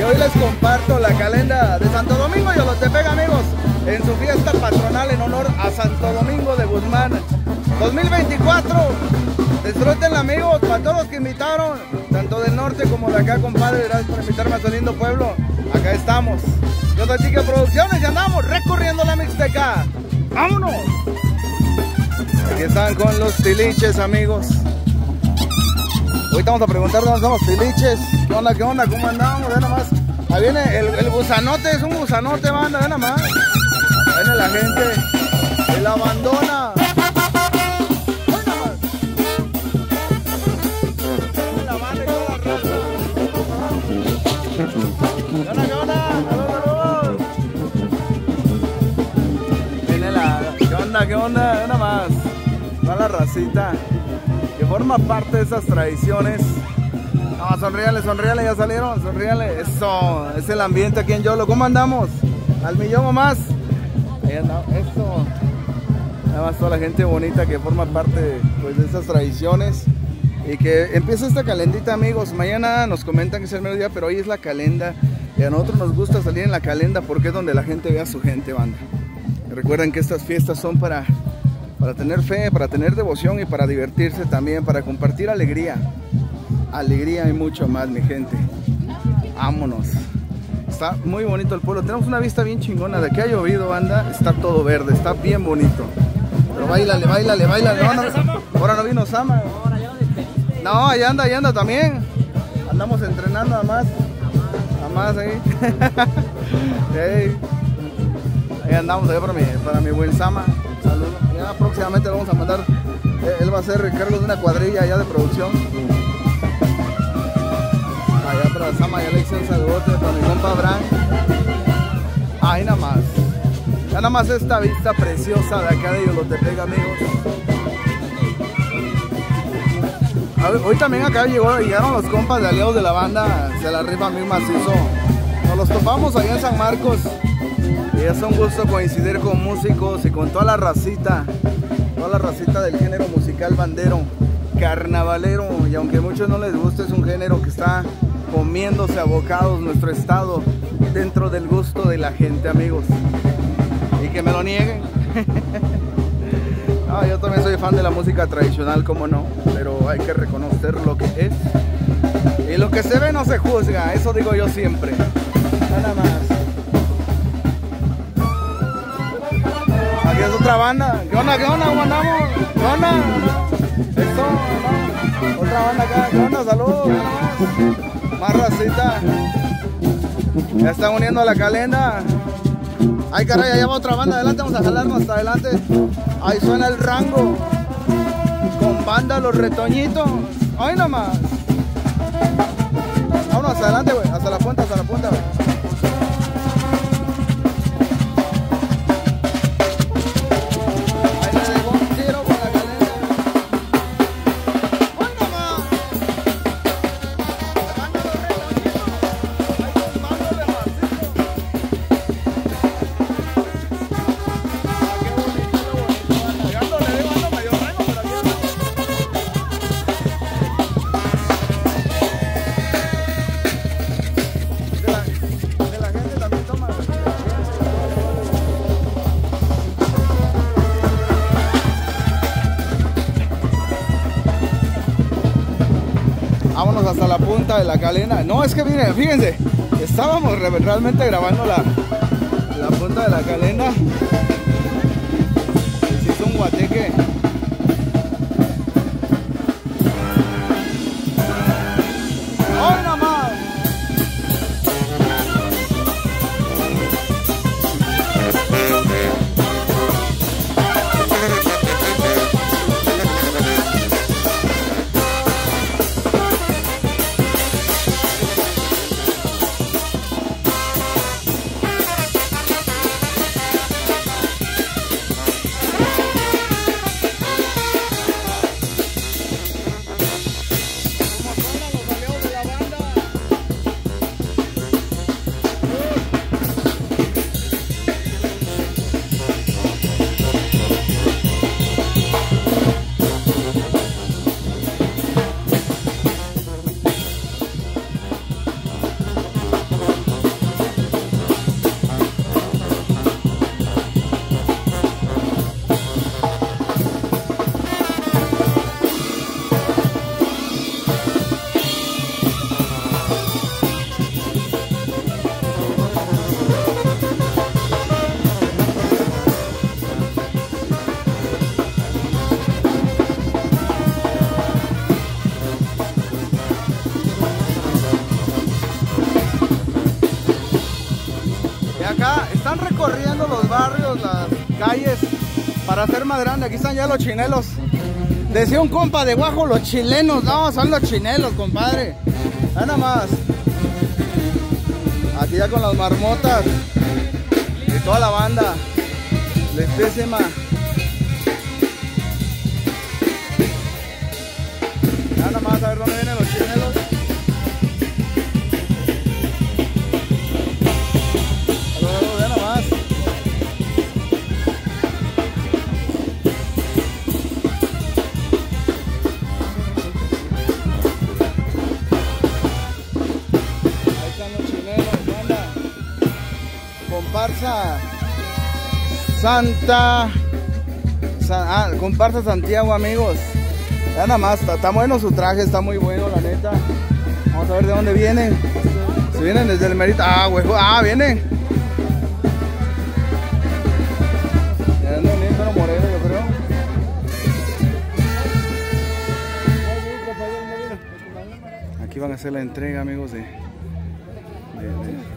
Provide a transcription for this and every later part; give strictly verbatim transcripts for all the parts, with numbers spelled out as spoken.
y hoy les comparto la calenda de Santo Domingo y Olotepec, amigos, en su fiesta patronal en honor a Santo Domingo de Guzmán dos mil veinticuatro. Disfruten, amigos, para todos los que invitaron, tanto del norte como de acá, compadre. Gracias por invitarme a su lindo pueblo. Acá estamos. Yo soy Chique Producciones y andamos recorriendo la Mixteca. ¡Vámonos! Aquí están con los tiliches, amigos. Ahorita vamos a preguntar dónde están los tiliches. ¿Qué onda, qué onda? ¿Cómo andamos? Ve nomás. Ahí viene el, el gusanote, es un gusanote, banda, ve nomás. Ahí viene la gente. Él abandona. ¿Qué onda, qué onda? ¡Salud, salud! Viene la... ¿Qué onda, qué onda? Ve nomás. Va la racita que forma parte de esas tradiciones. No, sonríale, sonríale, ya salieron, sonríale. Eso, es el ambiente aquí en Yolo. ¿Cómo andamos? Al millón o más. Ahí andamos, eso. Nada más toda la gente bonita que forma parte, pues, de esas tradiciones. Y que empieza esta calendita, amigos. Mañana nos comentan que es el mediodía, pero hoy es la calenda. Y a nosotros nos gusta salir en la calenda porque es donde la gente ve a su gente, banda. Y recuerden que estas fiestas son para... para tener fe, para tener devoción y para divertirse también, para compartir alegría. Alegría y mucho más, mi gente. Vámonos. Está muy bonito el pueblo. Tenemos una vista bien chingona. De que ha llovido, banda, está todo verde, está bien bonito. Pero bailale, bailale, bailale. No, no, ahora no vino Sama. No, allá anda, allá anda también. Andamos entrenando nada más. Nada más ahí. Hey. Ahí andamos allá para mi, para mi buen Sama. Saludos. Ya próximamente lo vamos a mandar. Él va a ser Carlos de una cuadrilla allá de producción. Allá para Sama, ya le hice un saludote para mi compa Abraham. Ahí nada más. Ya nada más esta vista preciosa de acá de Olotepec, amigos. A ver, hoy también acá llegó, llegaron los compas de aliados de la banda. Se la rifa muy macizo. Nos los topamos allá en San Marcos. Y es un gusto coincidir con músicos y con toda la racita, toda la racita del género musical bandero, carnavalero. Y aunque a muchos no les guste, es un género que está comiéndose a bocados nuestro estado dentro del gusto de la gente, amigos. Y que me lo nieguen. No, yo también soy fan de la música tradicional, como no, pero hay que reconocer lo que es. Y lo que se ve no se juzga, eso digo yo siempre. Nada más. Aquí es otra banda. ¿Qué onda? ¿Qué onda? ¿Cómo andamos? ¿Qué onda? Esto, ¿no? Otra banda acá. ¿Qué onda? Saludos. Más racita. Ya están uniendo a la calenda. Ay, caray, allá va otra banda. Adelante, vamos a jalarnos hasta adelante. Ahí suena el rango. Con banda Los Retoñitos. Ay, nomás. Vámonos hasta adelante, güey. Hasta la punta, hasta la punta, güey. Vámonos hasta la punta de la calena. No, es que miren, fíjense, estábamos re realmente grabando la, la punta de la calena. Se hizo un guateque. ¡Hoy nomás! acá están recorriendo los barrios, las calles para hacer más grande. Aquí están ya los chinelos. Decía un compa de Guajo, los chilenos. No, son los chinelos, compadre. Ahí nada más. Aquí ya con las marmotas y toda la banda. Lindísima. Ya nada más a ver dónde vienen los chinelos. Ya nada más. Ahí están los chinelos, banda. Comparsa Santa, San, ah, comparsa Santiago, amigos. Ya nada más, está, está bueno su traje, está muy bueno, la neta. Vamos a ver de dónde vienen. Si vienen desde el Mérida. Ah, güey, ah, vienen. Ya andan bien, pero Moreno, yo creo. Aquí van a hacer la entrega, amigos, de... de, de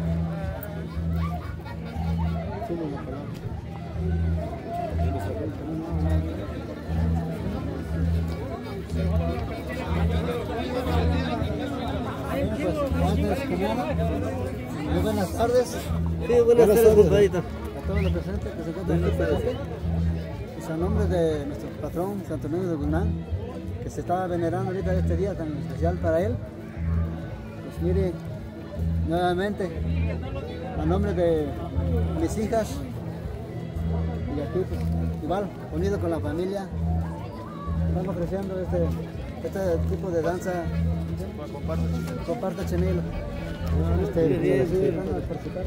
Muy buenas tardes. Sí, buenas, buenas tardes, compadrito. A todos los presentes que se encuentran aquí presentes. Es a nombre de nuestro patrón, Santo Domingo de Guzmán, que se está venerando ahorita este día tan especial para él. Pues mire, nuevamente, a nombre de mis hijas, y aquí pues, igual, unido con la familia, estamos ofreciendo este, este tipo de danza. Comparta Chenelo. Este, sí, van a participar.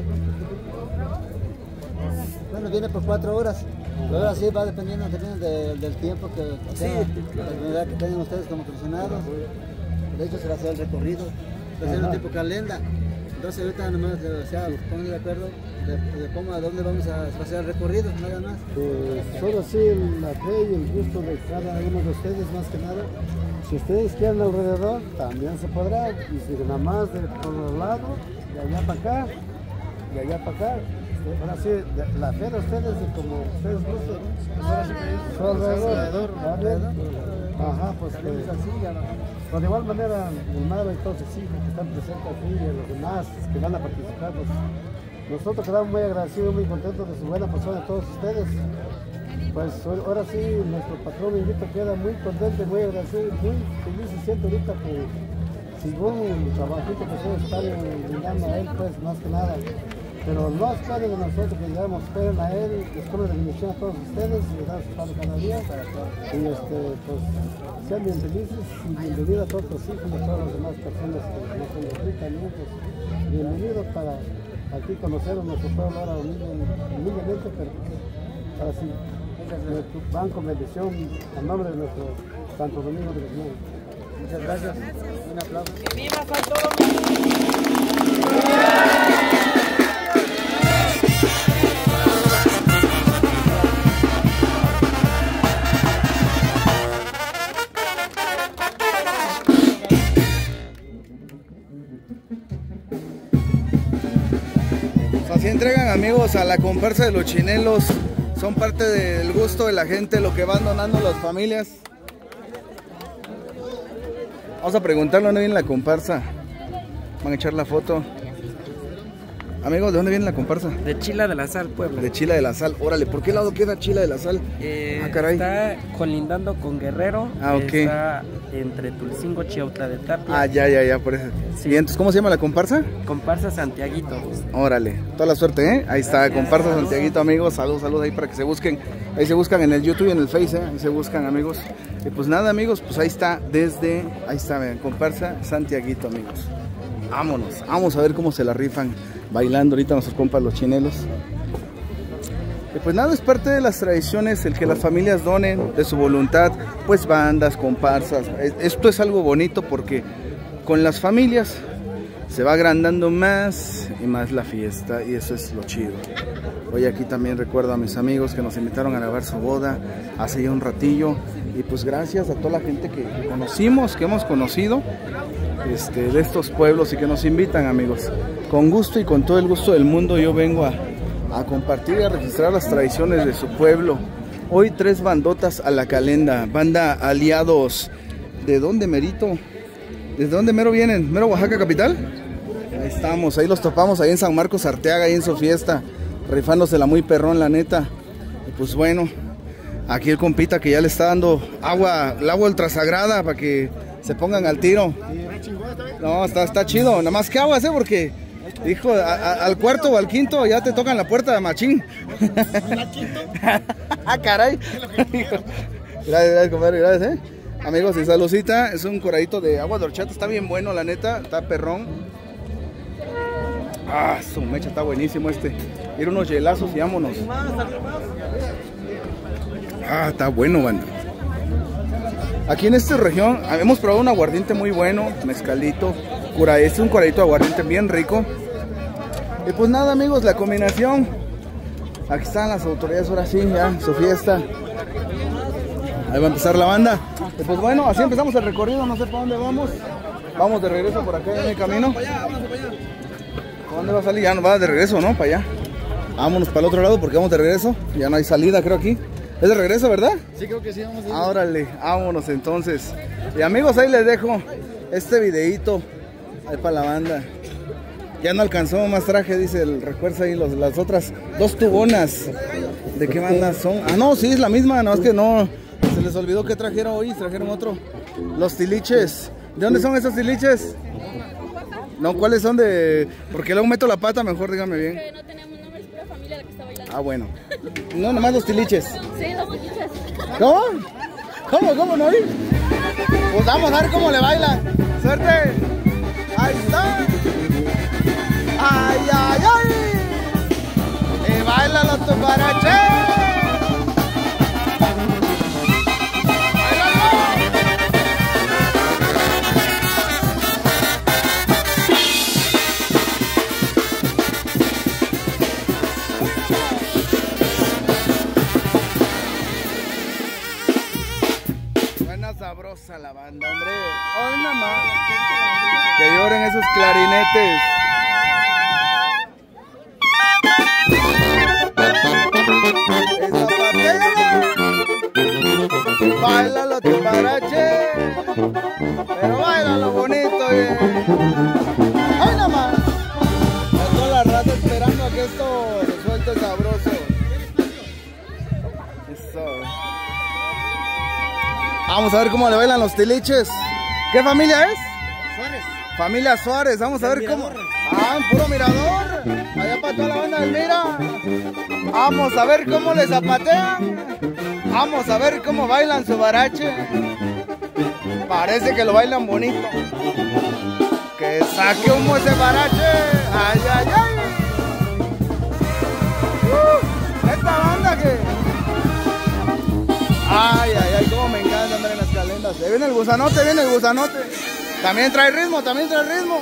Bueno, viene por cuatro horas. Pero ahora sí va dependiendo, dependiendo de, del tiempo que sea, la actividad que tengan ustedes como aficionados. De hecho, se va a hacer el recorrido. Va a ser un tipo calenda. Entonces, ahorita nomás, o sea, pongan de acuerdo de, de cómo, a dónde vamos a hacer el recorrido, nada más. Pues solo así la fe y el gusto de cada uno de ustedes, más que nada. Si ustedes quieren alrededor, también se podrá. Y si nada más de por los lados, de allá para acá, de allá para acá. Ahora sí, de, la fe de ustedes, y como ustedes gusten, su alrededor. alrededor. Ajá, pues que, pues de igual manera, mi madre y todos sus hijos que están presentes aquí y los demás que van a participar, pues nosotros quedamos muy agradecidos, muy contentos de su buena persona de todos ustedes. Pues ahora sí, nuestro patrón invito queda muy contento, muy agradecido, muy feliz se siente ahorita que según el trabajito que ustedes están brindando a él, pues más que nada. Pero no esperen de nosotros que digamos, esperen a él, les pone la bendición a todos ustedes y les da su padre cada día. Y este, pues sean bien felices y bienvenidos a todos los hijos y a todas las demás personas que nos son aquí también, pues bienvenidos para aquí conocer a nuestro pueblo ahora humildemente, pero así. Van con bendición a nombre de nuestro Santo Domingo de Guzmán. Muchas gracias. Un aplauso. ¡Que viva Santo Domingo! Así entregan, amigos, a la comparsa de los chinelos. Son parte del gusto de la gente, lo que van donando las familias. Vamos a preguntarle dónde viene la comparsa. Van a echar la foto. Amigos, ¿de dónde viene la comparsa? De Chila de la Sal, Puebla. De Chila de la Sal. Órale, ¿por qué lado queda Chila de la Sal? Eh, ah, caray. Está colindando con Guerrero. Ah, ok. Está entre Tulcingo, Chiautla de Tapia. Ah, ya, ya, ya, por eso. Sí. ¿Y entonces cómo se llama la comparsa? Comparsa Santiaguito. Órale, toda la suerte, ¿eh? Ahí está, Gracias. comparsa Saludos. Santiaguito, amigos. Saludos, saludos ahí para que se busquen. Ahí se buscan en el YouTube y en el Face, ¿eh? Ahí se buscan, amigos. Y pues nada, amigos, pues ahí está, desde, ahí está, vean, comparsa Santiaguito, amigos. Vámonos, vamos a ver cómo se la rifan bailando ahorita nuestros compas los chinelos. Y pues nada, es parte de las tradiciones el que las familias donen de su voluntad, pues bandas, comparsas. Esto es algo bonito porque con las familias se va agrandando más y más la fiesta, y eso es lo chido. Hoy aquí también recuerdo a mis amigos que nos invitaron a grabar su boda hace ya un ratillo, y pues gracias a toda la gente que conocimos, que hemos conocido, este, de estos pueblos y que nos invitan, amigos. Con gusto y con todo el gusto del mundo yo vengo a, a compartir y a registrar las tradiciones de su pueblo. Hoy tres bandotas a la calenda, banda Aliados. ¿De dónde, merito? ¿Desde dónde mero vienen? ¿Mero Oaxaca capital? Ahí estamos, ahí los topamos, ahí en San Marcos Arteaga, ahí en su fiesta, rifándosela muy perrón, la neta. Y pues bueno, aquí el compita que ya le está dando agua, el agua ultrasagrada para que se pongan al tiro. No, está, está chido, nada más que aguas, ¿eh? Porque, hijo, a, a, al cuarto o al quinto ya te tocan la puerta de machín. Ah, caray. Gracias, gracias, compadre, gracias, ¿eh? Amigos, y saludcita, es un curadito de agua de horchata, está bien bueno, la neta, está perrón. Ah, su mecha, está buenísimo este. Ir unos hielazos y vámonos. Ah, está bueno, banda. Aquí en esta región hemos probado un aguardiente muy bueno, mezcalito, cura, este es un curadito de aguardiente bien rico. Y pues nada, amigos, la combinación. Aquí están las autoridades, ahora sí, ya, su fiesta. Ahí va a empezar la banda. Y pues bueno, así empezamos el recorrido, no sé para dónde vamos. Vamos de regreso por acá en el camino. ¿Para dónde va a salir? Ya nos va de regreso, ¿no? Para allá. Vámonos para el otro lado porque vamos de regreso. Ya no hay salida, creo aquí. ¿Es de regreso, verdad? Sí, creo que sí, vamos a ir. Ah, órale, vámonos entonces. Y amigos, ahí les dejo este videito ahí para la banda. Ya no alcanzó más traje, dice el recuerdo ahí, los, las otras dos tubonas. ¿De qué banda son? Ah, no, sí, es la misma, no, es que no, se les olvidó que trajeron hoy, trajeron otro. Los tiliches. ¿De dónde son esos tiliches? No, ¿cuáles son de...? Porque luego meto la pata, mejor dígame bien. Que no tenemos nombre, es pura familia la que está bailando. Ah, bueno. No, nomás los tiliches. Sí, los tiliches. ¿Cómo? ¿Cómo? ¿Cómo no? Pues vamos a ver cómo le bailan. ¡Suerte! ¡Ahí está! ¡Ay, ay, ay! ¡Y bailalo tu parache! Sabrosa la banda, hombre. Hoy nada más. Que lloren esos clarinetes. Báilalo tu parache. Pero báilalo bonito, bien. Hoy nada más. Toda la raza esperando a que esto resulte sabroso. Eso. Vamos a ver cómo le bailan los tiliches. ¿Qué familia es? Suárez. Familia Suárez. Vamos a ver cómo. Ah, en puro mirador. Allá para toda la banda del Mira. Vamos a ver cómo le zapatean. Vamos a ver cómo bailan su barache. Parece que lo bailan bonito. Que saque humo ese barache. Ay, ay, ay. Uh, esta banda que. Ay, ay, ay, cómo me encanta andar en las calendas. Se viene el gusanote, viene el gusanote. También trae ritmo, también trae ritmo.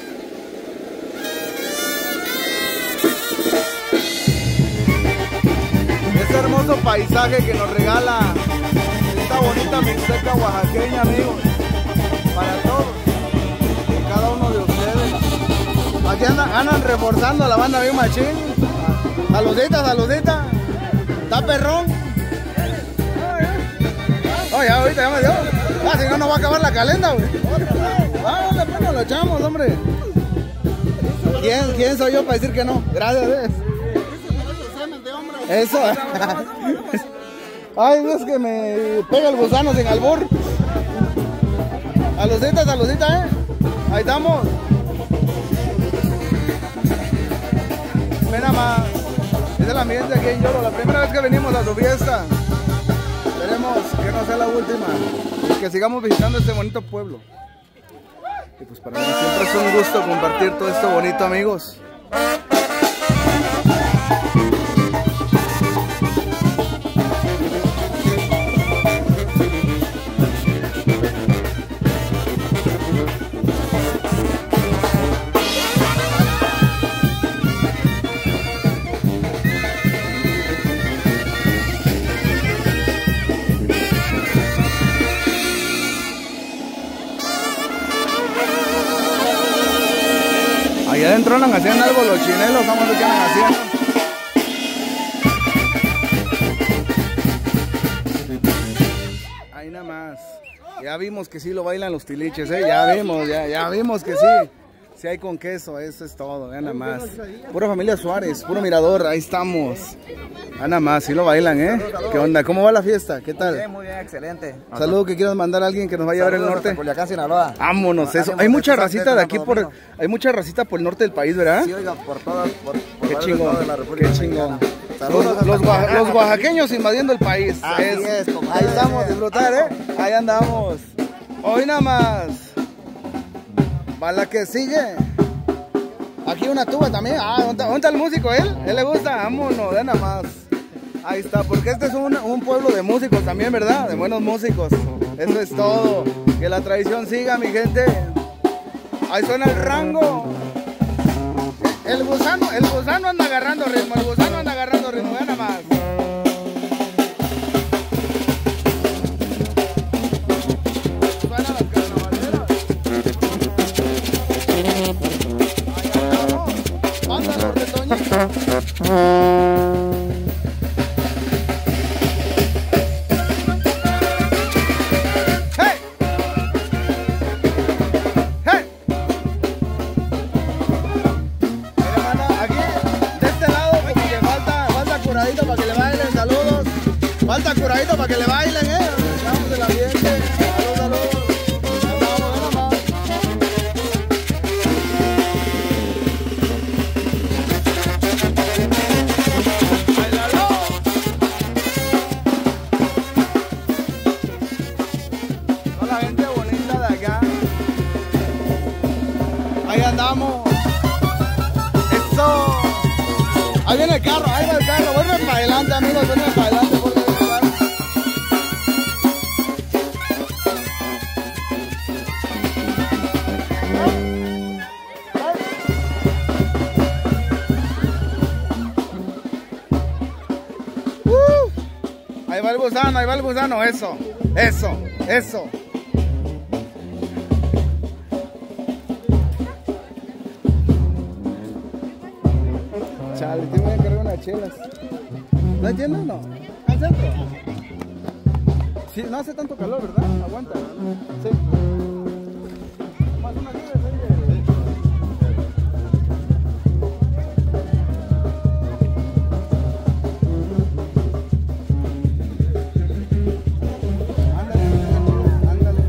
Este hermoso paisaje que nos regala esta bonita mixteca oaxaqueña, amigos. Para todos y cada uno de ustedes. Aquí andan, andan reforzando a la banda bien machín. Saludita, saludita. Está perrón. Oh, ya ahorita ya me dio. Ah, si no, no va a acabar la calenda, güey. Vamos, después nos lo echamos, hombre. ¿Quién, ¿Quién soy yo para decir que no? Gracias, ¿ves? Eso. Ay, es que me pega el gusano sin albur. Saludita, saludita, ¿eh? Ahí estamos. Ven nada más. Es el ambiente aquí en Yolo. La primera vez que venimos a su fiesta. Esperemos que no sea la última y que sigamos visitando este bonito pueblo. Y pues para mí siempre es un gusto compartir todo esto bonito, amigos. Allá adentro andan haciendo algo los chinelos, vamos a ver qué andan haciendo. Ahí nada más. Ya vimos que sí lo bailan los tiliches, ¿eh? Ya vimos, ya, ya vimos que sí. Sí hay con queso, eso es todo, ya nada más. Pura familia Suárez, puro Mirador, ahí estamos. Ya nada más, sí lo bailan, ¿eh? ¿Qué onda? ¿Cómo va la fiesta? ¿Qué tal? Muy bien, muy bien, excelente. Saludos que quieras mandar a alguien que nos vaya a ver el norte. Culiacán, Sinaloa. Vámonos, eso. Hay mucha racita de aquí por, hay mucha racita por el norte del país, ¿verdad? Sí, oiga, por todas, por, por Qué varios chingón, estados de la República qué chingón. Mexicana. Saludos Los, hasta los, oaxa- Culiacán. los oaxaqueños invadiendo el país. Así Es- es, compadre. ahí estamos, disfrutar, ¿eh? Ahí andamos. Hoy nada más. Para la que sigue. Aquí una tuba también. Ah, ¿dónde está, dónde está el músico? ¿Él? ¿Él le gusta? Vámonos, ve nada más. Ahí está, porque este es un, un pueblo de músicos también, ¿verdad? De buenos músicos. Eso es todo. Que la tradición siga, mi gente. Ahí suena el rango. El gusano, el gusano anda agarrando ritmo, el gusano anda agarrando ritmo, ve nada más. Suenan las carnavaleras. Ahí andamos. Anda los retoñitos. ¡Hey! ¡Hey! Mira, hermana, aquí, de este lado, como que falta, falta curadito para que le bailen, saludos. Falta curadito para que le bailen, eh. Estamos del ambiente. Saludos, saludos. Ahí vamos, ven nomás. ¡Bailalo! Toda la gente bonita de acá. Ahí andamos. Eso. Ahí viene el carro, ahí va el carro. Vuelve para adelante, amigos, vuelve para adelante. Vuelve para adelante. Uh, ahí va el gusano, ahí va el gusano. Eso, eso, eso. Chale, tengo que cargar unas chelas. ¿No entiendes? No. ¿Al centro? Sí, no hace tanto calor, ¿verdad? Aguanta. Sí. Más una chela, sí. Ándale, ándale.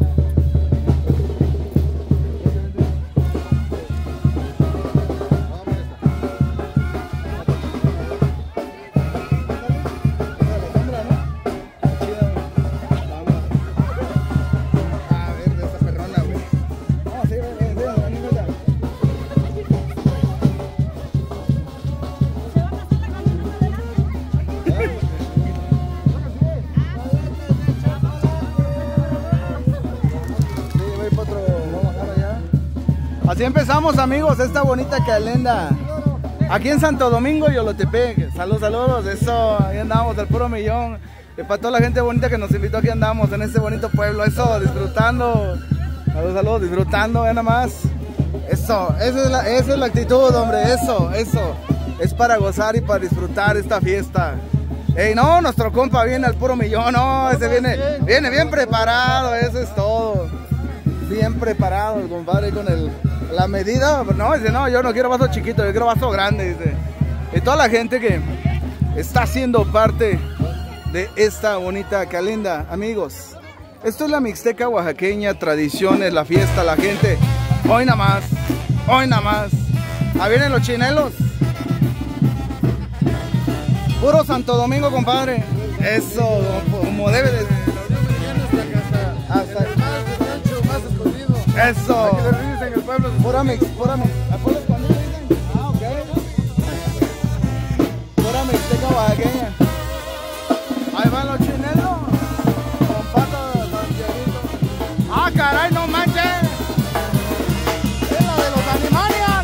Así empezamos, amigos, esta bonita calenda. Aquí en Santo Domingo y Olotepec. Saludos, saludos, eso, ahí andamos, el puro millón. Y para toda la gente bonita que nos invitó, aquí andamos en este bonito pueblo, eso, disfrutando. Saludos, saludos, disfrutando, vean nada más. Eso, esa es, la, esa es la actitud, hombre, eso, eso. Es para gozar y para disfrutar esta fiesta. Ey, no, nuestro compa viene al puro millón, no, ese viene, viene bien preparado, eso es todo. Bien preparado el compadre con el, la medida, no, dice, no, yo no quiero vaso chiquito, yo quiero vaso grande, dice. Y toda la gente que está siendo parte de esta bonita calenda, amigos. Esto es la Mixteca oaxaqueña, tradiciones, la fiesta, la gente. Hoy nada más, hoy nada más. Ahí vienen los chinelos. Puro Santo Domingo, compadre. Eso, como debe de ser. Hasta eso. Aquí le ríes en el pueblo. Pura mix, pura mix. ¿A pueblo escondido dicen? Ah, ok. Pura mixteca oaxaqueña. Ahí van los chinelos. Con patas de Santiaguito. Ah, caray, no manches. Es la de los Animaniacs.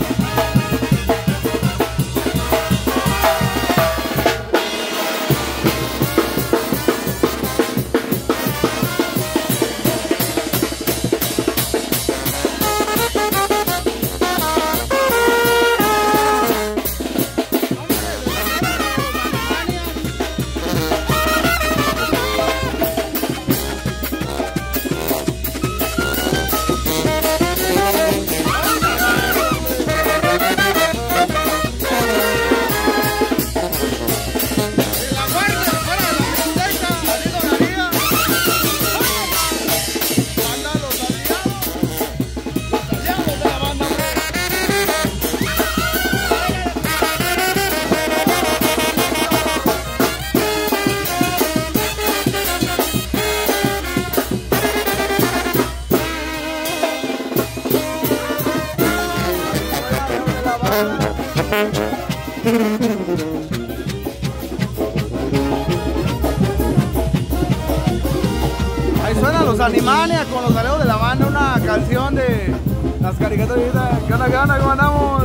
Ahí suenan los Animaniacs con los aleos de la banda, una canción de las caricaturitas. ¿Qué onda, qué onda? ¿Cómo andamos?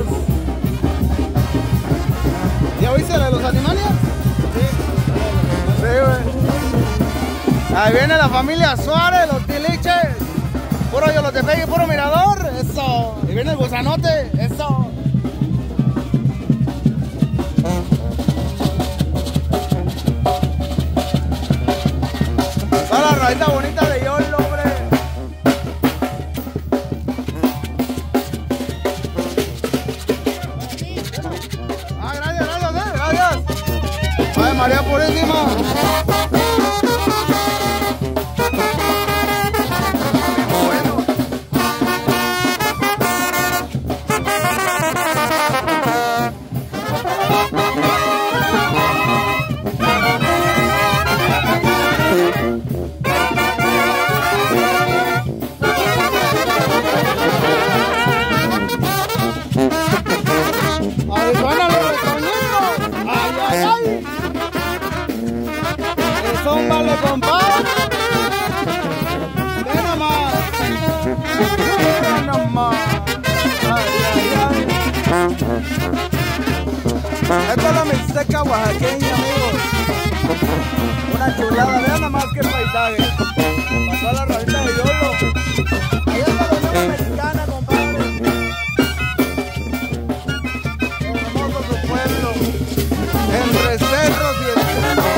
¿Ya oíste la de los Animaniacs? Sí, güey. Ahí viene la familia Suárez, los Tiliches. Puro Yolotepec y puro Mirador. Eso. Y viene el Gusanote. Eso. Toda la raíz bonita de Yolo, hombre. Ah, gracias, gracias, eh, gracias. Ay, María Purísima. Vale, compadre. Ven nomás. Ven nomás. Ay, ay, ay. Esta es la Mixteca oaxaqueña, amigos. Una chulada. Vean nomás qué paisaje. Pasó la rayita de Yolo. Allá está la Unión Mexicana, compadre. Hermoso su pueblo. Entre cerros y el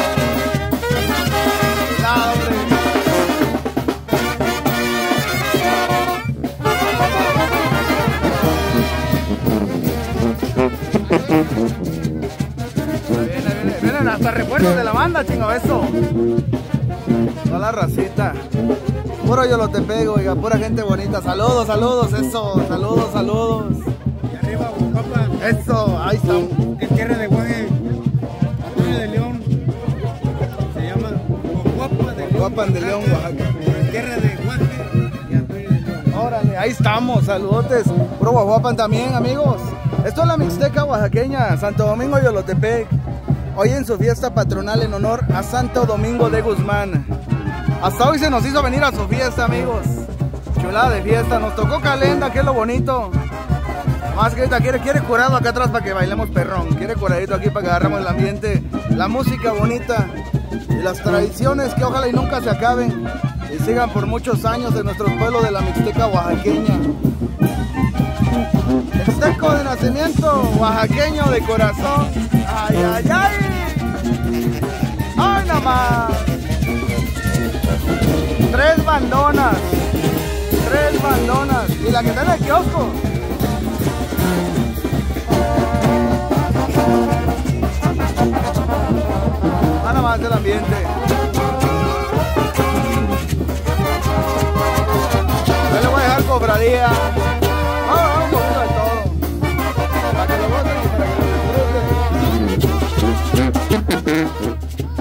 Vienen, vienen hasta recuerdos de la banda, chingo, eso. Toda la racita. Puro Yolotepec, oiga, pura gente bonita. Saludos, saludos, eso. Saludos, saludos. Y arriba, Guapa. Eso, ahí estamos. En tierra de Guaje, tierra de León. Se llama Guapa de León. Guapan de León, Oaxaca. En tierra de Guaje y Antonio de León. Órale, ahí estamos, saludotes. Puro Guajuapan también, amigos. Esto es la Mixteca oaxaqueña, Santo Domingo Yolotepec. Hoy en su fiesta patronal en honor a Santo Domingo de Guzmán. Hasta hoy se nos hizo venir a su fiesta, amigos. Chulada de fiesta, nos tocó calenda, que es lo bonito. Más que ahorita quiere, quiere curado acá atrás para que bailemos perrón. Quiere curadito aquí para que agarremos el ambiente, la música bonita y las tradiciones que ojalá y nunca se acaben y sigan por muchos años en nuestro pueblo de la Mixteca oaxaqueña. Mixteco de nacimiento, oaxaqueño de corazón. Ay, ay, ay. Ay, nomás. Tres bandonas. Tres bandonas. Y la que está en el kiosco. Ah, nada más el ambiente. Yo le voy a dejar cofradía. Ah, un poquito de todo. Para que lo gocen y para que lo disfruten.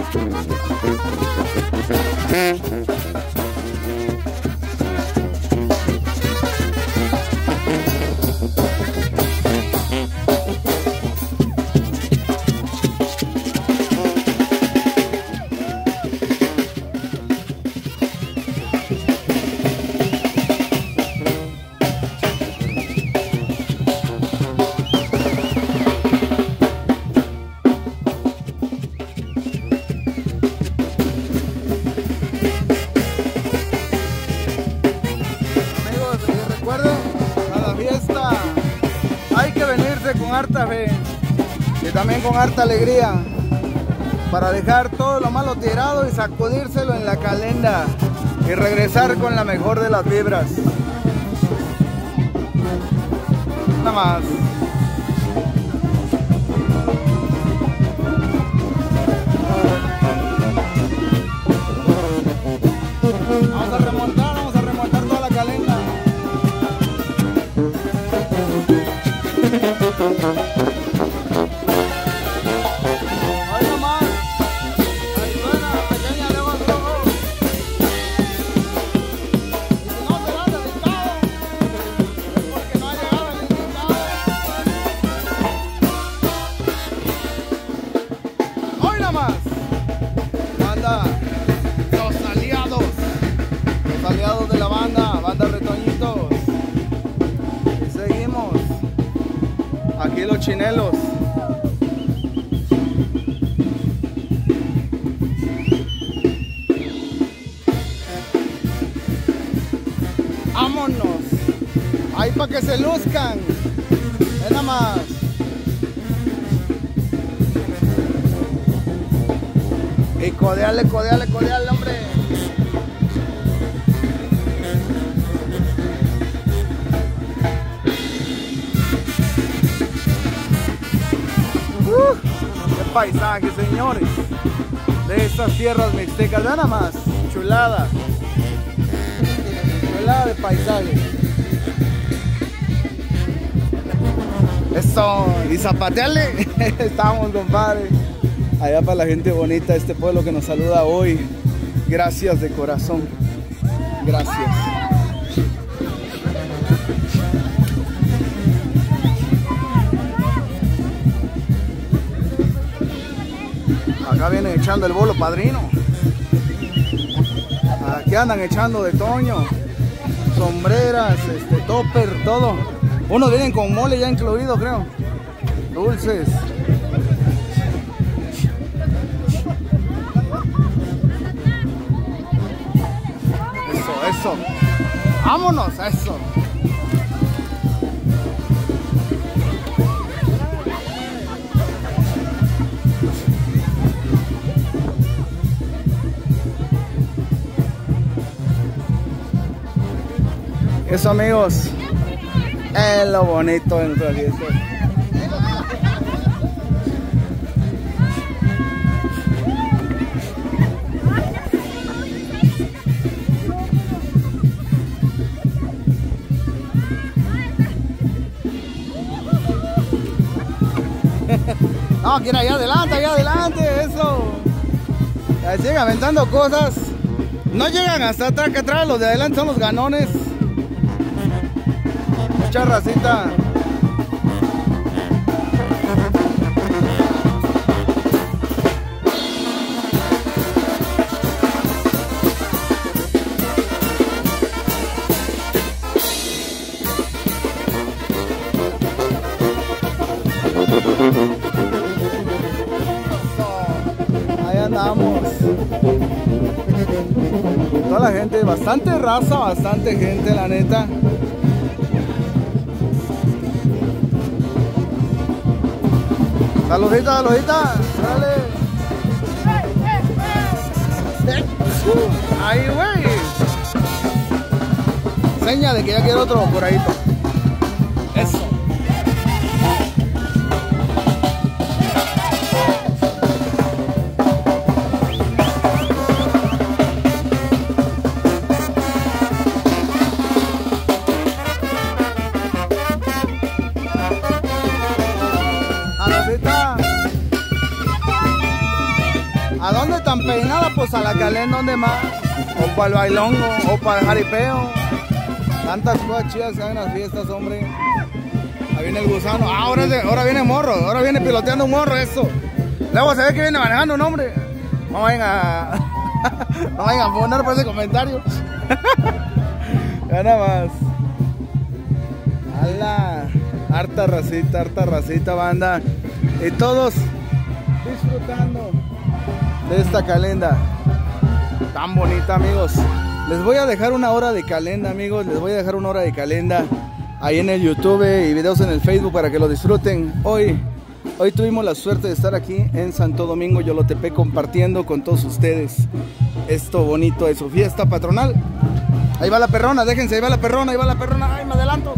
Harta fe y también con harta alegría para dejar todo lo malo tirado y sacudírselo en la calenda y regresar con la mejor de las vibras. Nada más. Vamos a remontar, vamos a remontar toda la calenda. Ahí nomás, ahí suena la pequeña León Rojo. Y si no se da el invitado, es porque no ha llegado el invitado. Aquí los chinelos. Vámonos. Ahí para que se luzcan. Ven nada más. Y codeale, codeale, codeale, hombre. Uh, qué paisaje, señores. De estas tierras mixtecas. Vean nada más. Chulada. Chulada de paisaje. Eso. Y zapateale. Estamos, compadre. Allá para la gente bonita de este pueblo que nos saluda hoy. Gracias de corazón. Gracias. Acá vienen echando el bolo padrino. Aquí andan echando de toño. Sombreras, este, topper, todo. Unos vienen con mole ya incluido, creo. Dulces. Eso. Vámonos, eso. Eso, amigos, es lo bonito de nuestra fiesta. No, quieren allá adelante, allá adelante, eso. Ahí siguen aventando cosas. No llegan hasta atrás, que atrás los de adelante son los ganones. Mucha racita. Ahí andamos. Toda la gente, bastante raza, bastante gente, la neta. Saludita, saludita. Dale. Ahí, güey. Seña de que ya quiero otro por ahí. Eso. ¿A dónde tan peinada? Pues a la calenda, ¿dónde más? O para el bailongo, o para el jaripeo. Tantas cosas chidas que hay en las fiestas, hombre. Ahí viene el gusano. Ah, ahora, de, ahora viene morro, ahora viene piloteando un morro, eso. Luego se ve que viene manejando un hombre. No vayan a... no vayan a poner por ese comentario. Ya nada más. ¡Hala! Harta racita, harta racita, banda. Y todos disfrutando de esta calenda tan bonita, amigos. Les voy a dejar una hora de calenda, amigos. Les voy a dejar una hora de calenda ahí en el YouTube y videos en el Facebook para que lo disfruten. Hoy, hoy tuvimos la suerte de estar aquí en Santo Domingo, Yolotepec, compartiendo con todos ustedes esto bonito de su fiesta patronal. Ahí va la perrona, déjense, ahí va la perrona, ahí va la perrona. Ay, me adelanto.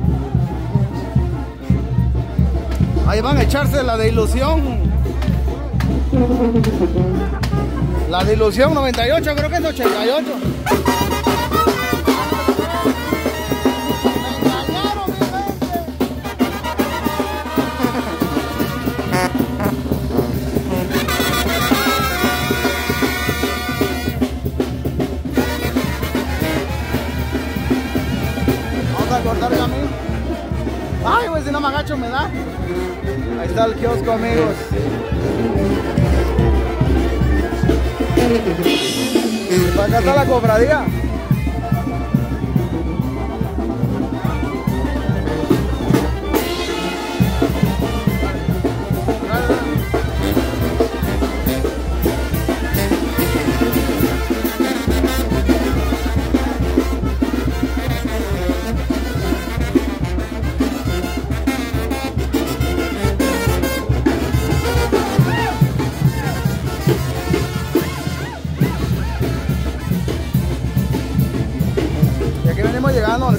Ahí van a echarse la de ilusión. La de ilusión noventa y ocho, creo que es ochenta y ocho. Me engañaron, mi gente. Vamos a cortar el camino. Ay, güey, si no me agacho me da. Ahí está el kiosco, amigos. Y para acá está la cofradía.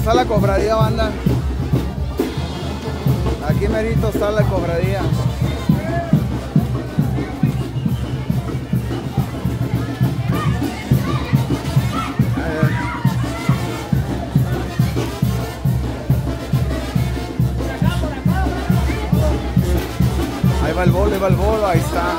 está la cofradía, banda. Aquí merito está la cofradía. Ahí va el bolo, ahí va el bolo, ahí está.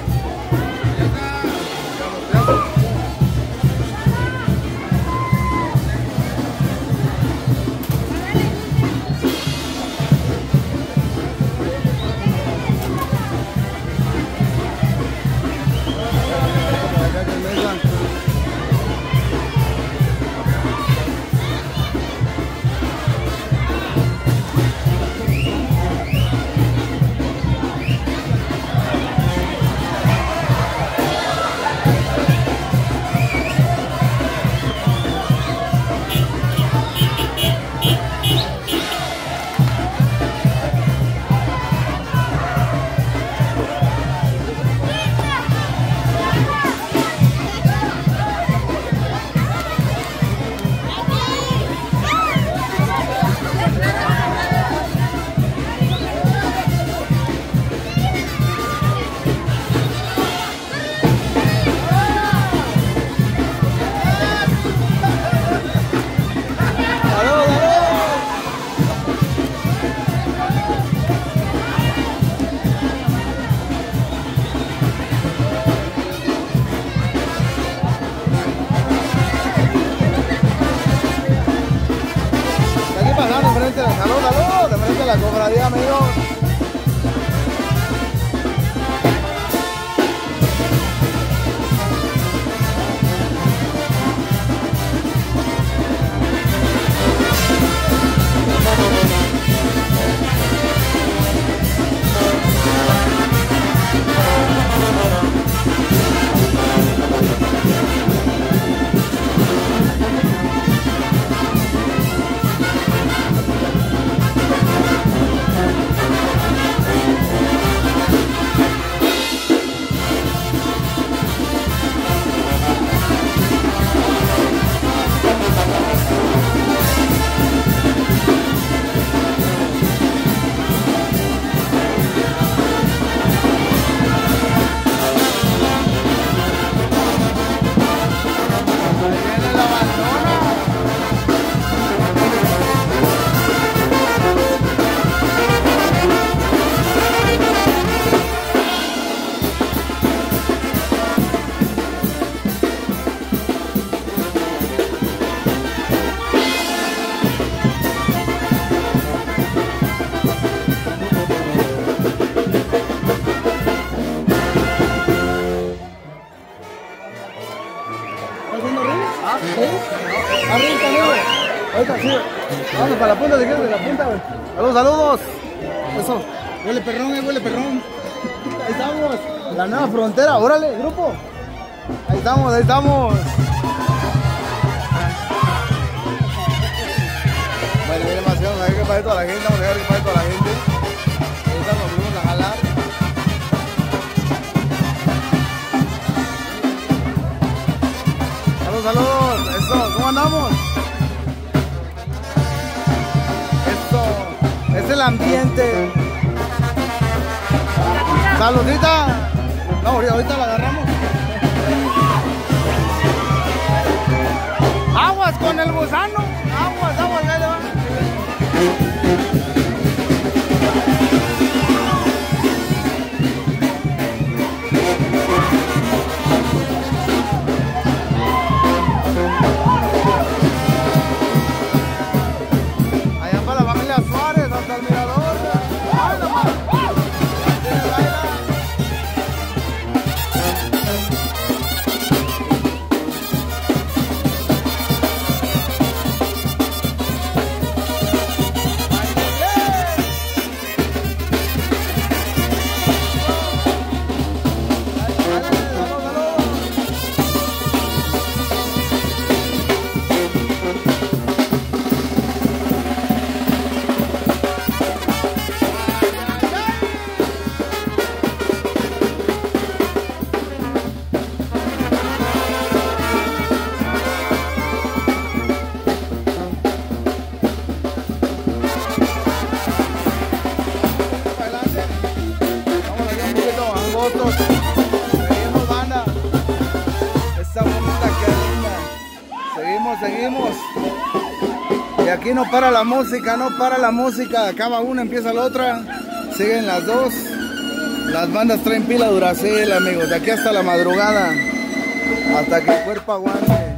Salud, salud, de frente a la cofradía, amigos. Arriba, amigo. Ahorita sí. Vamos para la punta, si quieres, de la punta, güey. Saludos, saludos. Eso. Huele perrón, eh, huele perrón. Ahí estamos. La nueva frontera. Órale, grupo. Ahí estamos, ahí estamos. Bueno, viene más, vamos a ver qué pasa toda la gente. Vamos a ver qué pasa toda la gente. Ahorita nos fuimos a jalar. Saludos, saludos. Eso, ¿cómo andamos? Esto es el ambiente. Saludita. No, ahorita la agarramos. Aguas con el gusano. Aguas, aguas, ahí le va. Allá para la familia Suárez, hasta el mirador. Ay, nomás. Tiene baila. agosto. Seguimos, banda. Esta bonita que linda. Seguimos, seguimos. Y aquí no para la música, no para la música. Acaba una, empieza la otra. Siguen las dos. Las bandas traen pila Duracell, amigos. De aquí hasta la madrugada. Hasta que el cuerpo aguante.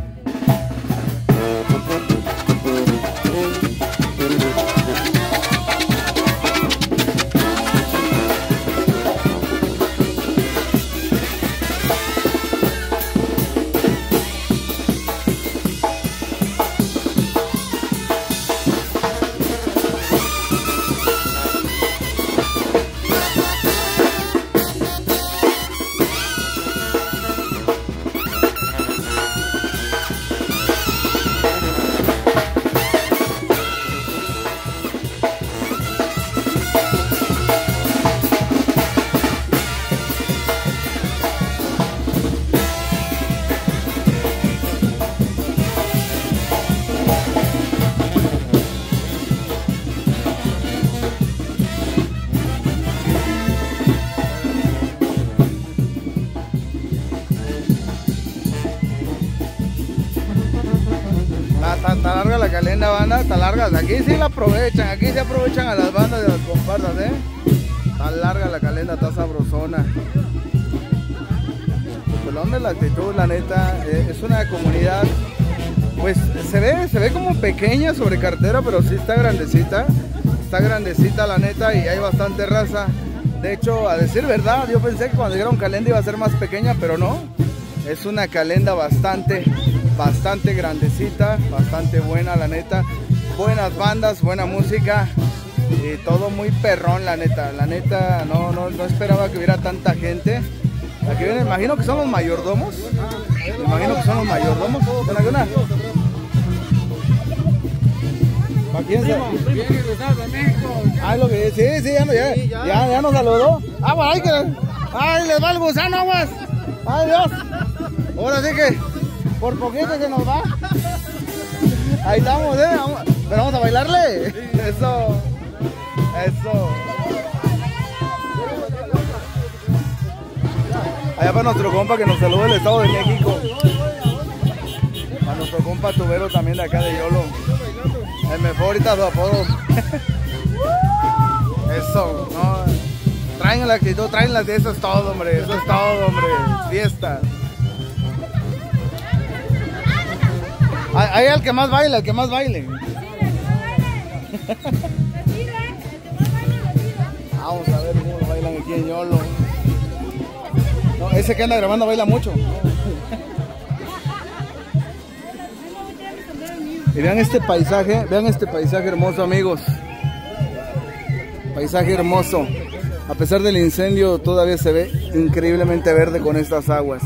Está larga la calenda, banda, está larga. Aquí sí la aprovechan, aquí se aprovechan a las bandas de las comparsas, ¿eh? Está larga la calenda, está sabrosona. Pues donde la actitud, la neta, eh, es una comunidad, pues se ve, se ve como pequeña sobre carretera, pero sí está grandecita. Está grandecita la neta y hay bastante raza. De hecho, a decir verdad, yo pensé que cuando llegara un calenda iba a ser más pequeña, pero no. Es una calenda bastante, bastante grandecita, bastante buena la neta. Buenas bandas, buena música y todo muy perrón la neta. La neta no, no, no esperaba que hubiera tanta gente. Aquí viene, imagino que son los mayordomos. Me imagino que son los mayordomos. ¿Una qué una? ¿Para quién se? Ah, lo que sí, sí, ya, ya, ya, ya nos saludó. Ah, bueno, ay, que, ay, les va el gusano, aguas. Ay, Dios. Ahora sí que por poquito se nos va. Ahí estamos, eh. Vamos, pero vamos a bailarle. Eso. Eso. Allá para nuestro compa que nos saluda del Estado de México. Para nuestro compa tubero también de acá de Yolo. El mejor ahorita su apodo. Eso, no. Traen la actitud, traen las de eso es todo, hombre. Eso es todo, hombre. Fiesta. Ahí el que más baila, el que más baile. Vamos a ver cómo bailan aquí en Yolo. No, ese que anda grabando baila mucho. Y vean este paisaje, vean este paisaje hermoso, amigos. Paisaje hermoso. A pesar del incendio, todavía se ve increíblemente verde con estas aguas.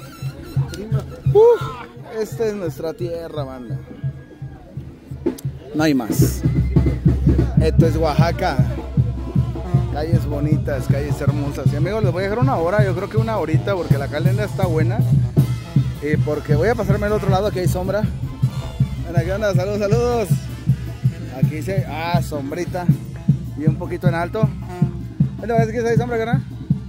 Uf. Esta es nuestra tierra, banda. No hay más. Esto es Oaxaca. Calles bonitas, calles hermosas. Y amigos, les voy a dejar una hora, yo creo que una horita, porque la calenda está buena. Y porque voy a pasarme al otro lado, aquí hay sombra. Bueno, ¿qué onda? Saludos, saludos. Aquí dice, ah, sombrita. Y un poquito en alto. ¿Qué te parece que hay sombra, carnal?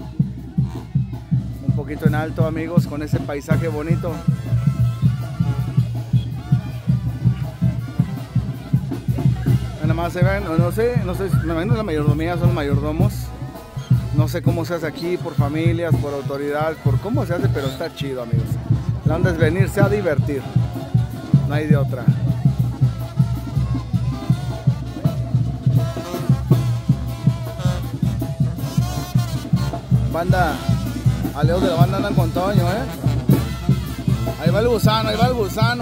Un poquito en alto, amigos, con ese paisaje bonito. Nada más se ven, no, no sé, no sé, me imagino que la mayordomía son mayordomos. No sé cómo se hace aquí, por familias, por autoridad, por cómo se hace, pero está chido, amigos. La onda es venirse a divertir. No hay de otra. Banda, aleos de la banda andan con Toño, eh. Ahí va el gusano, ahí va el gusano.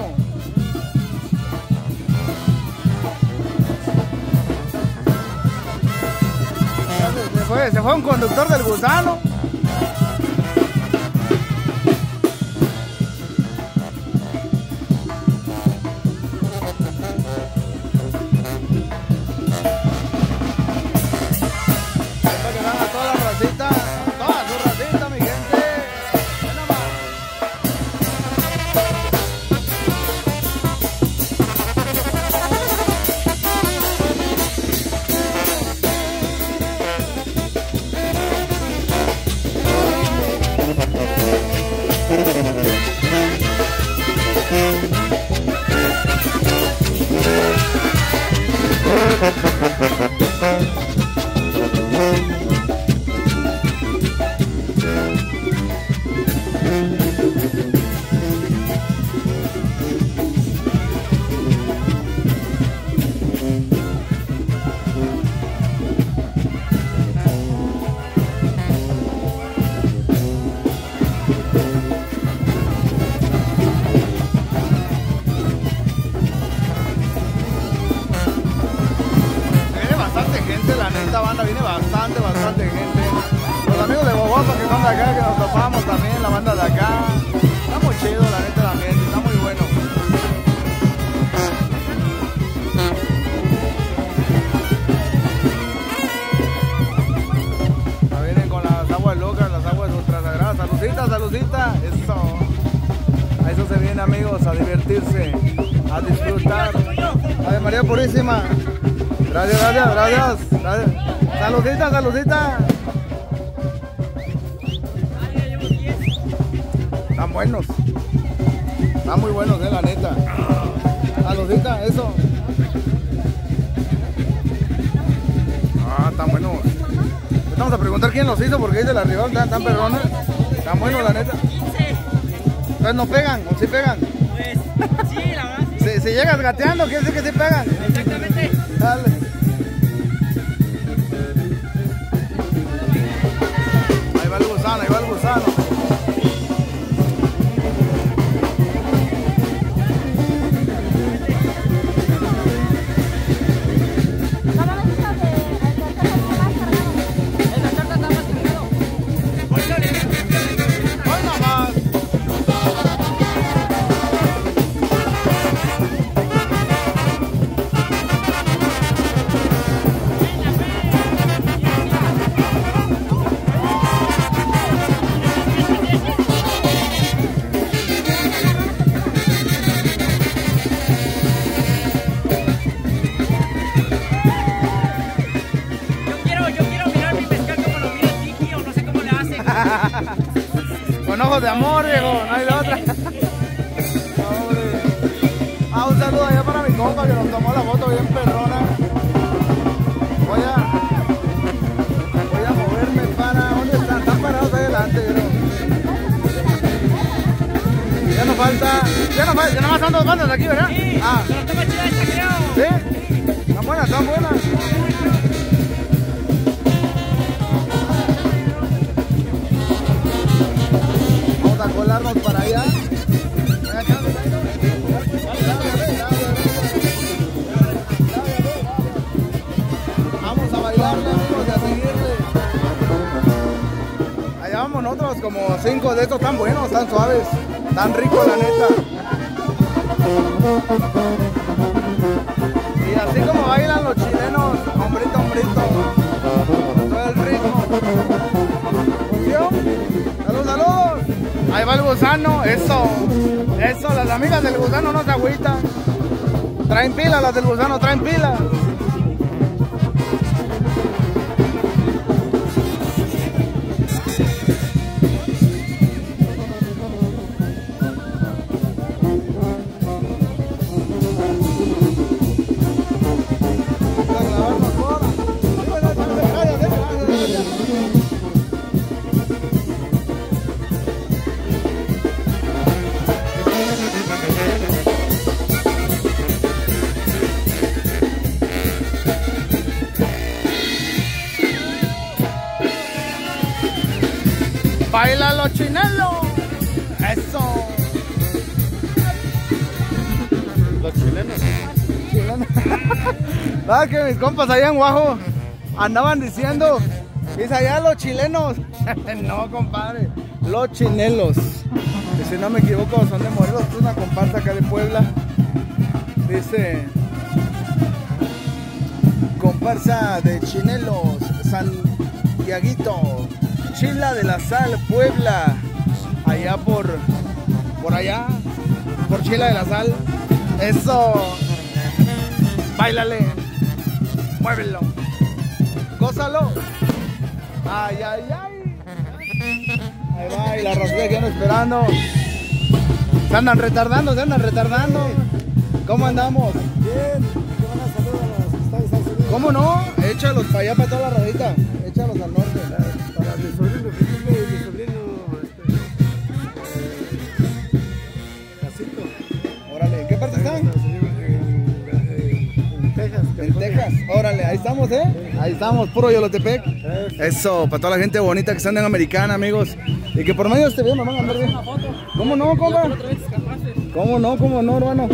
Se fue, se fue un conductor del gusano. Banda, viene bastante, bastante gente. Los amigos de Bobosa que son de acá, que nos topamos también, la banda de acá. Está muy chido, la neta, el ambiente, está muy bueno. Ya vienen con las aguas locas, las aguas ultra sagradas. Saludita, saludita, eso. A eso se viene, amigos, a divertirse, a disfrutar. Ave María Purísima. Gracias, gracias, gracias, gracias. Saludita, saludita. Están buenos. Están muy buenos, eh, la neta. Saludita, eso. Ah, están buenos. Vamos a preguntar quién los hizo porque dice la rival, están, están perrones. Están buenos, la neta. Entonces no pegan, o sí pegan. Pues sí, la verdad. Sí. Si, si llegas gateando, quiere decir que sí pegan. Exactamente. Dale. Ahí va el gusano, ahí va el gusano. Hoy nomás. Con ojos de amor, viejo, no hay de otra. Ah, un saludo allá para mi compa que nos tomó la foto bien perrona. Voy a, voy a moverme para... ¿Dónde están? Están parados ahí adelante, viejo. Ya nos falta... Ya nos falta... Ya nomás son dos bandas aquí, ¿verdad? Sí, ah. pero está más chida esta, creo. ¿Sí? Están buenas, están buenas. A colarnos para allá. Vamos a bailarle, amigos, y a seguirle. Allá vamos nosotros, como cinco de estos tan buenos, tan suaves, tan ricos, la neta. Y así como bailan los chilenos, hombrito, hombrito, todo el ritmo. ¿Función? ¡Salud, salud! Ahí va el gusano, eso, eso, las amigas del gusano no se agüitan. Traen pila, las del gusano traen pila. ¡Baila los chinelos! ¡Eso! Los chilenos. Chilenos. ¿Sabes que mis compas allá en Guajo andaban diciendo? Dice allá los chilenos. No, compadre. Los chinelos. Que si no me equivoco son de Morelos. Es una comparsa acá de Puebla. Dice... Comparsa de chinelos. Santiaguito. Chila de la Sal, Puebla, allá por, por allá, por Chila de la Sal, eso, báilale, muévelo, gózalo, ay, ay, ay, ahí va, y la rosquilla que ando esperando, se andan retardando, se andan retardando, ¿cómo andamos? Bien, qué buena salud a los que están Estados Unidos. ¿Cómo no? Échalos para allá, para toda la rodita. Échalos al norte. Para mi sobrino Felipe y mi sobrino este, eh, Jacinto. Órale, ¿en qué parte están? En, en, en Texas. En California. Texas. Órale, ahí estamos, ¿eh? Ahí estamos, puro Yolotepec. Eso. Eso, para toda la gente bonita que está en Americana, amigos. Y que por medio de este video me van a andar bien. ¿Cómo no, compa? ¿Cómo no, cómo no, hermano?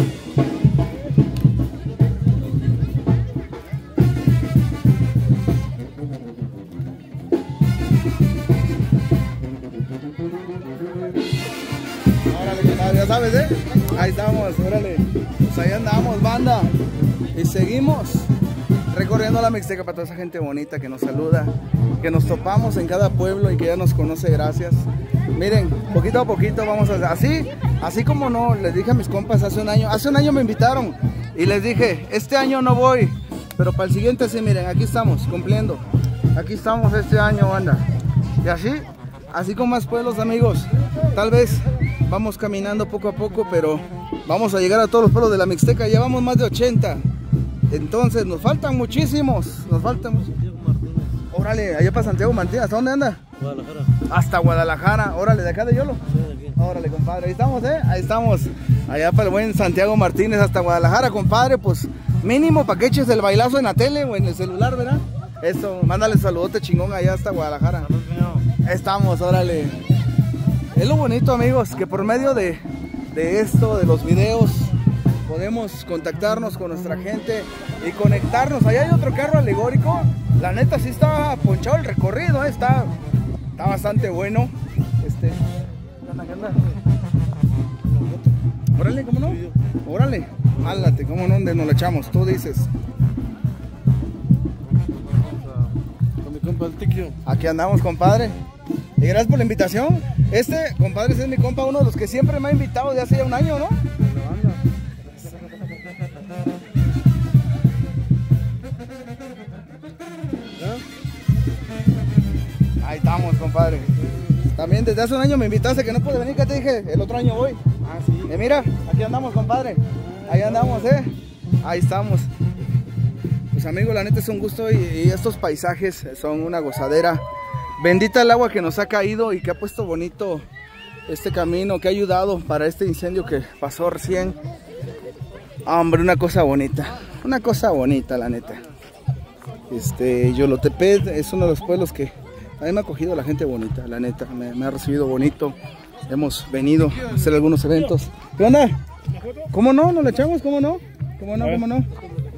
Órale, compadre, ya sabes, ¿eh? Ahí estamos, órale. Pues ahí andamos, banda. Y seguimos recorriendo la Mixteca para toda esa gente bonita que nos saluda, que nos topamos en cada pueblo y que ya nos conoce, gracias. Miren, poquito a poquito vamos a hacer, así, así como no, les dije a mis compas hace un año, hace un año me invitaron y les dije, este año no voy, pero para el siguiente sí, miren, aquí estamos, cumpliendo, aquí estamos este año, banda. Y así, así con más pueblos, amigos, tal vez vamos caminando poco a poco, pero vamos a llegar a todos los pueblos de la Mixteca, llevamos más de ochenta. Entonces nos faltan muchísimos, nos faltan muchísimos. Órale, allá para Santiago Martínez, ¿hasta dónde anda? Guadalajara. Hasta Guadalajara, órale, de acá de Yolo. Órale, compadre, ahí estamos, ¿eh? Ahí estamos, allá para el buen Santiago Martínez hasta Guadalajara, compadre, pues mínimo para que eches el bailazo en la tele o en el celular, ¿verdad? Eso, mándale saludote chingón allá hasta Guadalajara. Estamos, órale. Es lo bonito, amigos, que por medio de, de esto, de los videos, podemos contactarnos con nuestra gente y conectarnos. Allá hay otro carro alegórico. La neta sí está ponchado el recorrido, ¿eh? está, está bastante bueno. Este, órale, ¿cómo no? Órale, álate, ¿cómo no? ¿Dónde nos la echamos? Tú dices. Con mi compa el Tiquio. Aquí andamos, compadre. Y gracias por la invitación. Este, compadre, ese es mi compa, uno de los que siempre me ha invitado de hace ya un año, ¿no? Ahí estamos, compadre. También desde hace un año me invitaste que no pude venir, que te dije, el otro año voy. Ah, sí. Y mira, aquí andamos, compadre. Ahí andamos, ¿eh? Ahí estamos. Pues amigos, la neta es un gusto y, y estos paisajes son una gozadera. Bendita el agua que nos ha caído y que ha puesto bonito este camino, que ha ayudado para este incendio que pasó recién. Hombre, una cosa bonita, una cosa bonita, la neta. Este, Yolotepec es uno de los pueblos que a mí me ha acogido la gente bonita, la neta, me, me ha recibido bonito. Hemos venido a hacer algunos eventos. ¿Qué onda? ¿Cómo no? ¿Nos le echamos? ¿Cómo no? ¿Cómo no? ¿Cómo no?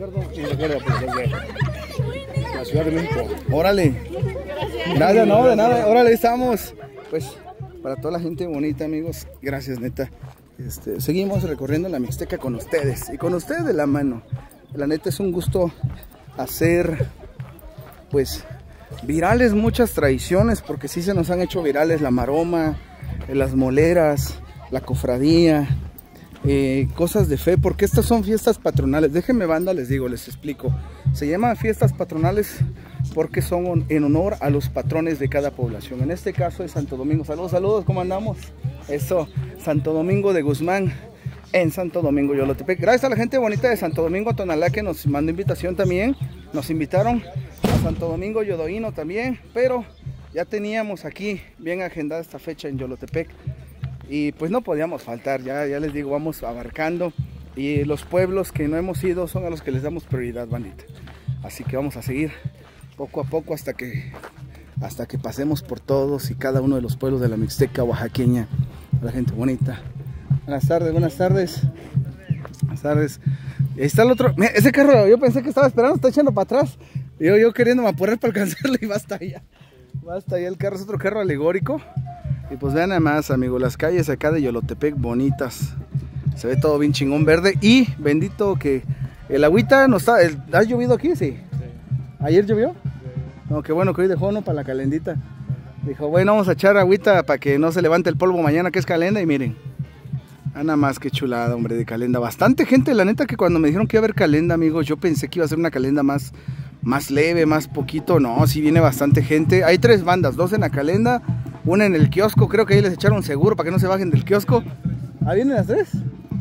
La Ciudad de México. Órale. Gracias, no, de nada. Órale, estamos. Pues, para toda la gente bonita, amigos, gracias, neta. Este, seguimos recorriendo la Mixteca con ustedes y con ustedes de la mano. La neta es un gusto hacer, pues, virales muchas tradiciones, porque sí se nos han hecho virales la maroma, las moleras, la cofradía, eh, cosas de fe, porque estas son fiestas patronales. Déjenme, banda, les digo, les explico. Se llaman fiestas patronales porque son en honor a los patrones de cada población. En este caso es Santo Domingo. Saludos, saludos, ¿cómo andamos? Eso, Santo Domingo de Guzmán, en Santo Domingo, Yolotepec. Gracias a la gente bonita de Santo Domingo, Tonalá, que nos mandó invitación también. Nos invitaron a Santo Domingo, Yodoíno también, pero ya teníamos aquí bien agendada esta fecha en Yolotepec. Y pues no podíamos faltar, ya, ya les digo, vamos abarcando. Y los pueblos que no hemos ido son a los que les damos prioridad, bandita. Así que vamos a seguir poco a poco hasta que, hasta que pasemos por todos y cada uno de los pueblos de la Mixteca oaxaqueña. La gente bonita. Buenas tardes, buenas tardes. Buenas tardes. Ahí está el otro. Mira, ese carro, yo pensé que estaba esperando, está echando para atrás. Yo, yo queriéndome apurar para alcanzarlo y va hasta allá. Va hasta allá el carro, es otro carro alegórico. Y pues vean nada más, amigos, las calles acá de Yolotepec bonitas. Se ve todo bien chingón verde. Y bendito que el agüita no está. El, ¿ha llovido aquí? Sí. ¿Ayer llovió? Sí. No, qué bueno que hoy dejó uno para la calendita. Dijo, bueno, vamos a echar agüita para que no se levante el polvo mañana, que es calenda. Y miren, ah, nada más que chulada, hombre, de calenda. Bastante gente, la neta, que cuando me dijeron que iba a haber calenda, amigos, yo pensé que iba a ser una calenda más, más leve, más poquito. No, sí viene bastante gente. Hay tres bandas, dos en la calenda, una en el kiosco. Creo que ahí les echaron seguro para que no se bajen del kiosco. ¿Ah, vienen las tres?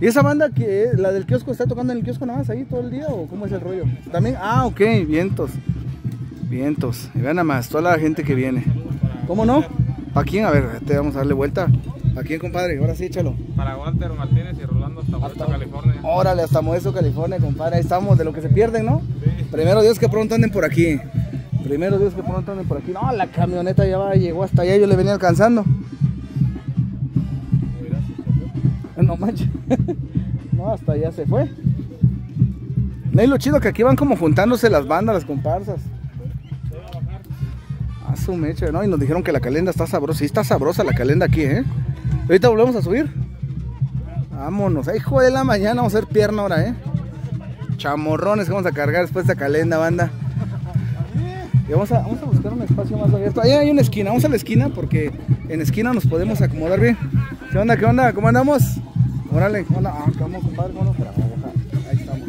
¿Y esa banda que la del kiosco está tocando en el kiosco nada más ahí todo el día o cómo es el rollo? También, ah, ok, vientos. Vientos. Y vean nada más, toda la gente que viene. ¿Cómo no? ¿A quién? A ver, te vamos a darle vuelta. ¿A quién, compadre? Ahora sí, échalo. Para Walter Martínez y Rolando hasta Modesto, California. Órale, hasta Modesto, California, compadre. Ahí estamos, de lo que se pierden, ¿no? Sí. Primero Dios que pronto anden por aquí. Primero Dios que pronto anden por aquí. No, la camioneta ya va, llegó hasta allá, yo le venía alcanzando. No manches. No, hasta allá se fue. No, y lo chido que aquí van como juntándose las bandas, las comparsas. A su mecha, ¿no? Y nos dijeron que la calenda está sabrosa. Sí, está sabrosa la calenda aquí, ¿eh? Ahorita volvemos a subir. Vámonos. Ay, hijo de la mañana, vamos a hacer pierna ahora, ¿eh? Chamorrones que vamos a cargar después de esta calenda, banda. Y vamos a, vamos a buscar un espacio más abierto. Ahí hay una esquina, vamos a la esquina porque en esquina nos podemos acomodar bien. ¿Qué onda, qué onda? ¿Cómo andamos? Órale, ¿cómo anda? Ah, ¿cómo, compadre? ¿Cómo no? Ahí estamos.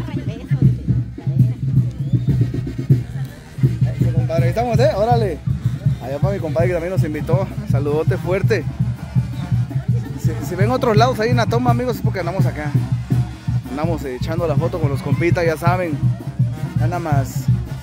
Ahí, compadre, ahí estamos, ¿eh? Órale. Allá para mi compadre que también nos invitó. Saludote fuerte. Si, si ven otros lados ahí en la toma, amigos, es porque andamos acá. Andamos eh, echando la foto con los compitas, ya saben. Nada más.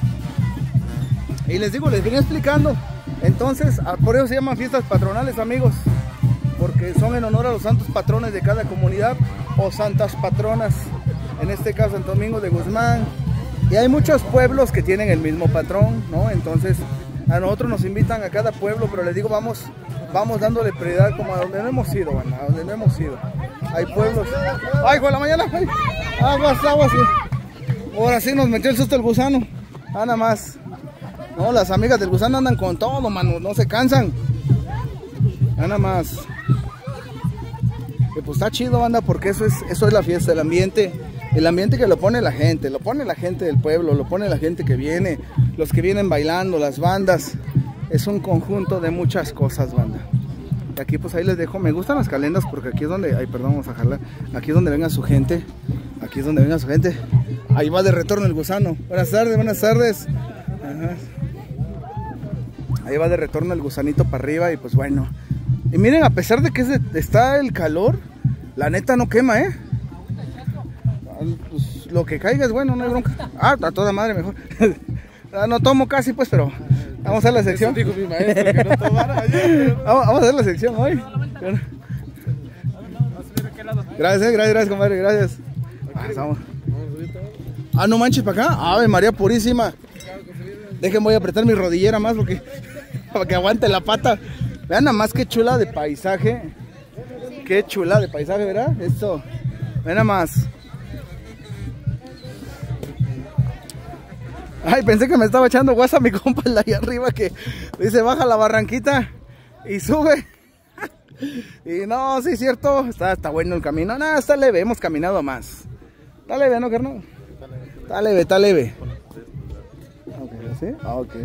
Y les digo, les venía explicando. Entonces, por eso se llaman fiestas patronales, amigos. Porque son en honor a los santos patrones de cada comunidad o santas patronas. En este caso, Santo Domingo de Guzmán. Y hay muchos pueblos que tienen el mismo patrón, ¿no? Entonces, a nosotros nos invitan a cada pueblo, pero les digo, vamos, vamos dándole prioridad como a donde no hemos ido, bueno, a donde no hemos ido. Hay pueblos. ¡Ay, hijo de la mañana! Ay, aguas, aguas. Ahora sí nos metió el susto el gusano. Ah, nada más. No, las amigas del gusano andan con todo, mano, no se cansan. Nada más. Que pues está chido, banda, porque eso es, eso es la fiesta, el ambiente. El ambiente que lo pone la gente, lo pone la gente del pueblo, lo pone la gente que viene, los que vienen bailando, las bandas. Es un conjunto de muchas cosas, banda. Y aquí pues ahí les dejo, me gustan las calendas porque aquí es donde, ay perdón, vamos a jalar. Aquí es donde venga su gente, aquí es donde venga su gente. Ahí va de retorno el gusano. Buenas tardes, buenas tardes. Ajá. Ahí va de retorno el gusanito para arriba y pues bueno. Y miren, a pesar de que es de, está el calor, la neta no quema, ¿eh? Pues, lo que caiga es bueno, no hay bronca. Ah, a toda madre mejor. No tomo casi pues, pero vamos a hacer la sección. Dijo mi maestro que no tomara ayer. Vamos, vamos a hacer la sección hoy. Gracias, gracias, gracias, compadre, gracias. Ah, vamos. Ah, no manches para acá. Ave María purísima. Dejen, voy a apretar mi rodillera más porque para que aguante la pata. Vean nada más qué chula de paisaje. Qué chula de paisaje, ¿verdad? Esto. Vean nada más. Ay, pensé que me estaba echando guasa mi compa el de ahí arriba que dice baja la barranquita y sube. Y no, sí es cierto, está, está bueno el camino. No, está leve, hemos caminado más. Está leve, ¿no, carnal? Está leve, está leve. Ok, ¿sí? Ah, ok.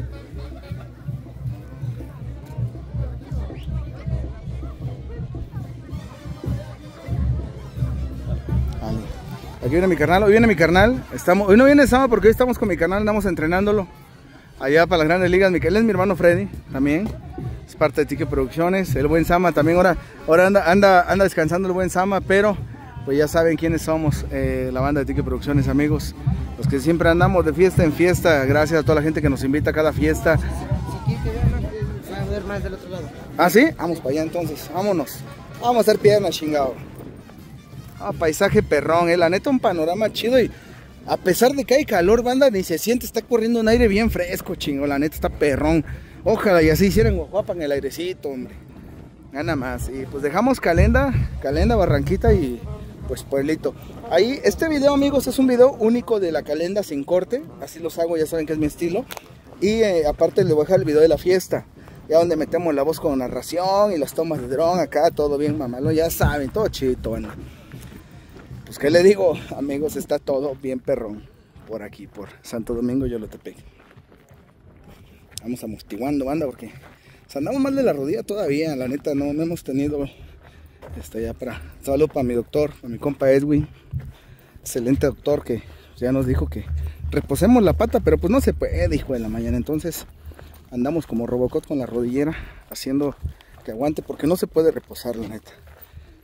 Aquí viene mi carnal, hoy viene mi carnal, estamos, hoy no viene Sama porque hoy estamos con mi carnal, andamos entrenándolo allá para las grandes ligas. Él es mi hermano Freddy, también, es parte de Tique Producciones, el buen Sama también, ahora, ahora anda, anda, anda descansando el buen Sama, pero pues ya saben quiénes somos, eh, la banda de Tique Producciones, amigos, los que siempre andamos de fiesta en fiesta, gracias a toda la gente que nos invita a cada fiesta. Si quiere que vean, a ver más del otro lado. ¿Ah, sí? Vamos para allá entonces, vámonos, vamos a hacer piernas, chingado. Ah, paisaje perrón, eh, la neta un panorama chido y a pesar de que hay calor, banda, ni se siente, está corriendo un aire bien fresco, chingo, la neta está perrón. Ojalá y así hicieran guapa en el airecito, hombre. Gana más. Y pues dejamos Calenda, Calenda, Barranquita y pues pueblito. Ahí, este video, amigos, es un video único de la Calenda sin corte, así los hago, ya saben que es mi estilo. Y eh, aparte les voy a dejar el video de la fiesta, ya donde metemos la voz con narración y las tomas de dron, acá todo bien mamalo, ya saben, todo chido, bueno. Pues qué le digo, amigos, está todo bien perrón por aquí, por Santo Domingo Yolotepec. Vamos amortiguando, banda, porque pues, andamos mal de la rodilla todavía, la neta, no, no hemos tenido este, ya para... Saludo para mi doctor, para mi compa Edwin, excelente doctor que ya nos dijo que reposemos la pata, pero pues no se puede, hijo de la mañana, entonces andamos como Robocop con la rodillera, haciendo que aguante, porque no se puede reposar, la neta.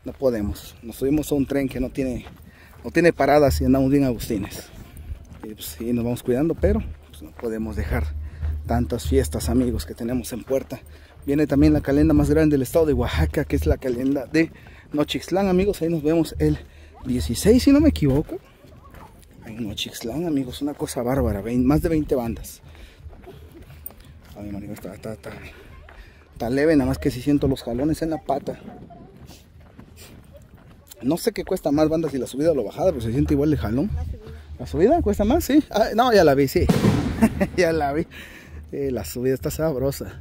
no podemos. Nos subimos a un tren que no tiene, no tiene paradas y andamos bien agustines. Y pues sí, nos vamos cuidando, pero pues, no podemos dejar tantas fiestas, amigos, que tenemos en puerta. Viene también la calenda más grande del estado de Oaxaca, que es la calenda de Nochixtlán, amigos. Ahí nos vemos el dieciséis, si no me equivoco. Ahí en Nochixtlán, amigos, una cosa bárbara, veinte, más de veinte bandas. Ay, marido, está, está, está, está leve, nada más que si siento los jalones en la pata. No sé qué cuesta más, banda, si la subida o la bajada, pero se siente igual el jalón. ¿La subida cuesta más? Sí. Ah, no, ya la vi, sí. Ya la vi. Eh, la subida está sabrosa.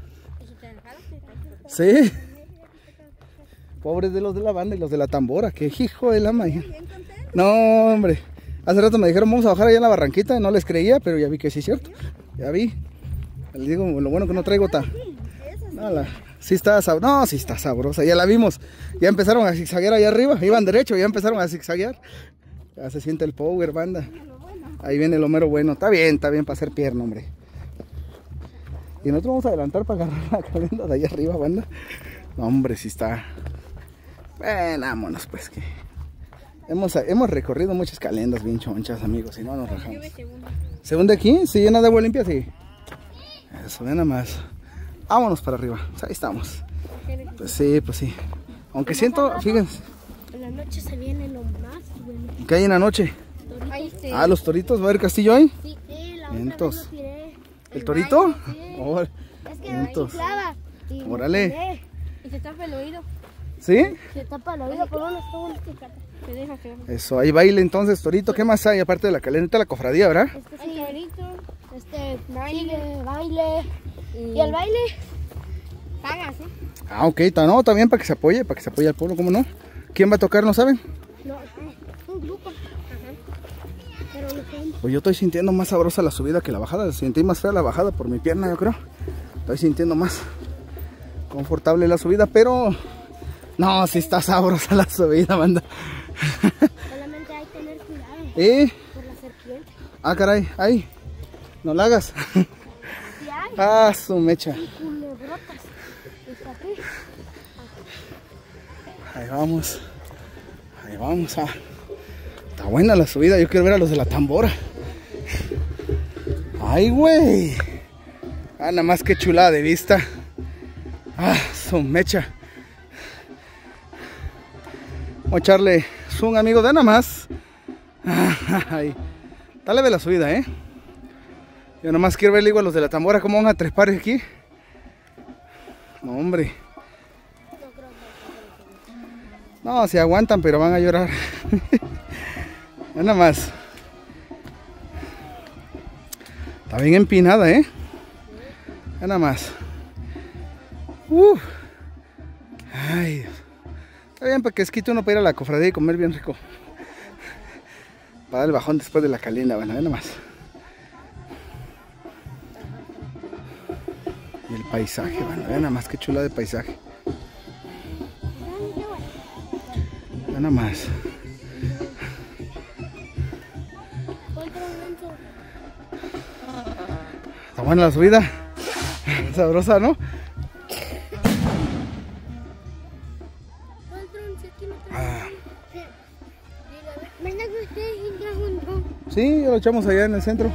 Sí. Pobres de los de la banda y los de la tambora, que hijo de la mañana. No, hombre. Hace rato me dijeron vamos a bajar allá en la barranquita, no les creía, pero ya vi que sí es cierto. Ya vi. Les digo, lo bueno que no traigo ta. No, la... sí está sabrosa. No, sí está sabrosa, ya la vimos. Ya empezaron a zigzaguear allá arriba, iban derecho, ya empezaron a zigzaguear. Ya se siente el power, banda. Ahí viene lo mero bueno. Está bien, está bien para hacer pierna, hombre. Y nosotros vamos a adelantar para agarrar la calenda de allá arriba, banda. No, hombre, sí está. Bueno, vámonos, pues que. Hemos, hemos recorrido muchas calendas bien chonchas, amigos, y no nos rajamos. ¿Segunda aquí? ¿Sí llena de agua limpia? Sí. Eso, ve nada más. Vámonos para arriba. Ahí estamos. Pues sí, pues sí. Aunque siento, fíjense. En la noche se viene lo más bueno. ¿Qué hay en la noche? Sí. Ah, los toritos. ¿Va a haber castillo ahí? Sí, sí, la otra Vientos. vez lo tiré. ¿El torito? Sí. Oh, Es que vientos. me clava. Y me Órale. tiré. Y se tapa el oído. ¿Sí? Se tapa el oído por unos segundos que se deja que... Eso, hay baile entonces, torito. ¿Qué más hay aparte de la calenda? La cofradía, ¿verdad? Este sí, torito, este baile, baile. Y, y el baile paga, ¿sí? Ah, ok, está, no, también para que se apoye, para que se apoye al pueblo, ¿cómo no? ¿Quién va a tocar, no saben? No, un grupo. Ajá. Pero lo que... Pues yo estoy sintiendo más sabrosa la subida que la bajada. Sentí más fea la bajada por mi pierna, yo creo. Estoy sintiendo más confortable la subida, pero... No, sí está sabrosa la subida, banda. Solamente hay que tener cuidado ¿Eh? por la serpiente. Ah, caray, ahí. No la hagas. Sí hay. Ah, su mecha. Y culebrotas. Está aquí. Ahí vamos. Ahí vamos. Ah. Está buena la subida. Yo quiero ver a los de la tambora. Ay, güey. Ah, nada más que chulada de vista. Ah, su mecha. Vamos a echarle zoom, amigo, de nada más. Ay. Está leve la subida, ¿eh? Yo nada más quiero ver, digo, a los de la tambora cómo van a trepar aquí. No, hombre. No, se aguantan, pero van a llorar. Nada más. Está bien empinada, ¿eh? Nada más. Uf. Ay, Dios. Está bien, para que esquite uno para ir a la cofradía y comer bien rico. Para dar el bajón después de la calenda, bueno, nada más. Y el paisaje, bueno, vean nada más que chula de paisaje. Vean nada más. Está buena la subida. Sabrosa, ¿no? Ah. Sí, ya lo echamos allá en el centro.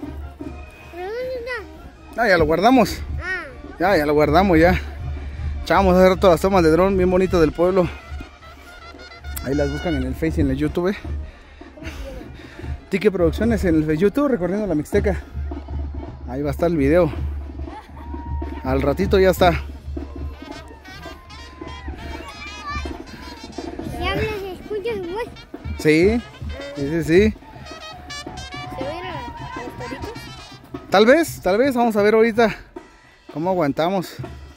Ah, ya lo guardamos. Ya, ya lo guardamos ya. Echamos hace rato las tomas de dron bien bonitas del pueblo. Ahí las buscan en el Face y en el YouTube. Tique Producciones en el YouTube recorriendo la Mixteca. Ahí va a estar el video. Al ratito ya está. ¿Y hablas, escuchas mi voz? Sí, sí, sí, sí. ¿Se va a ir a, a los toritos? Tal vez, tal vez. Vamos a ver ahorita cómo aguantamos.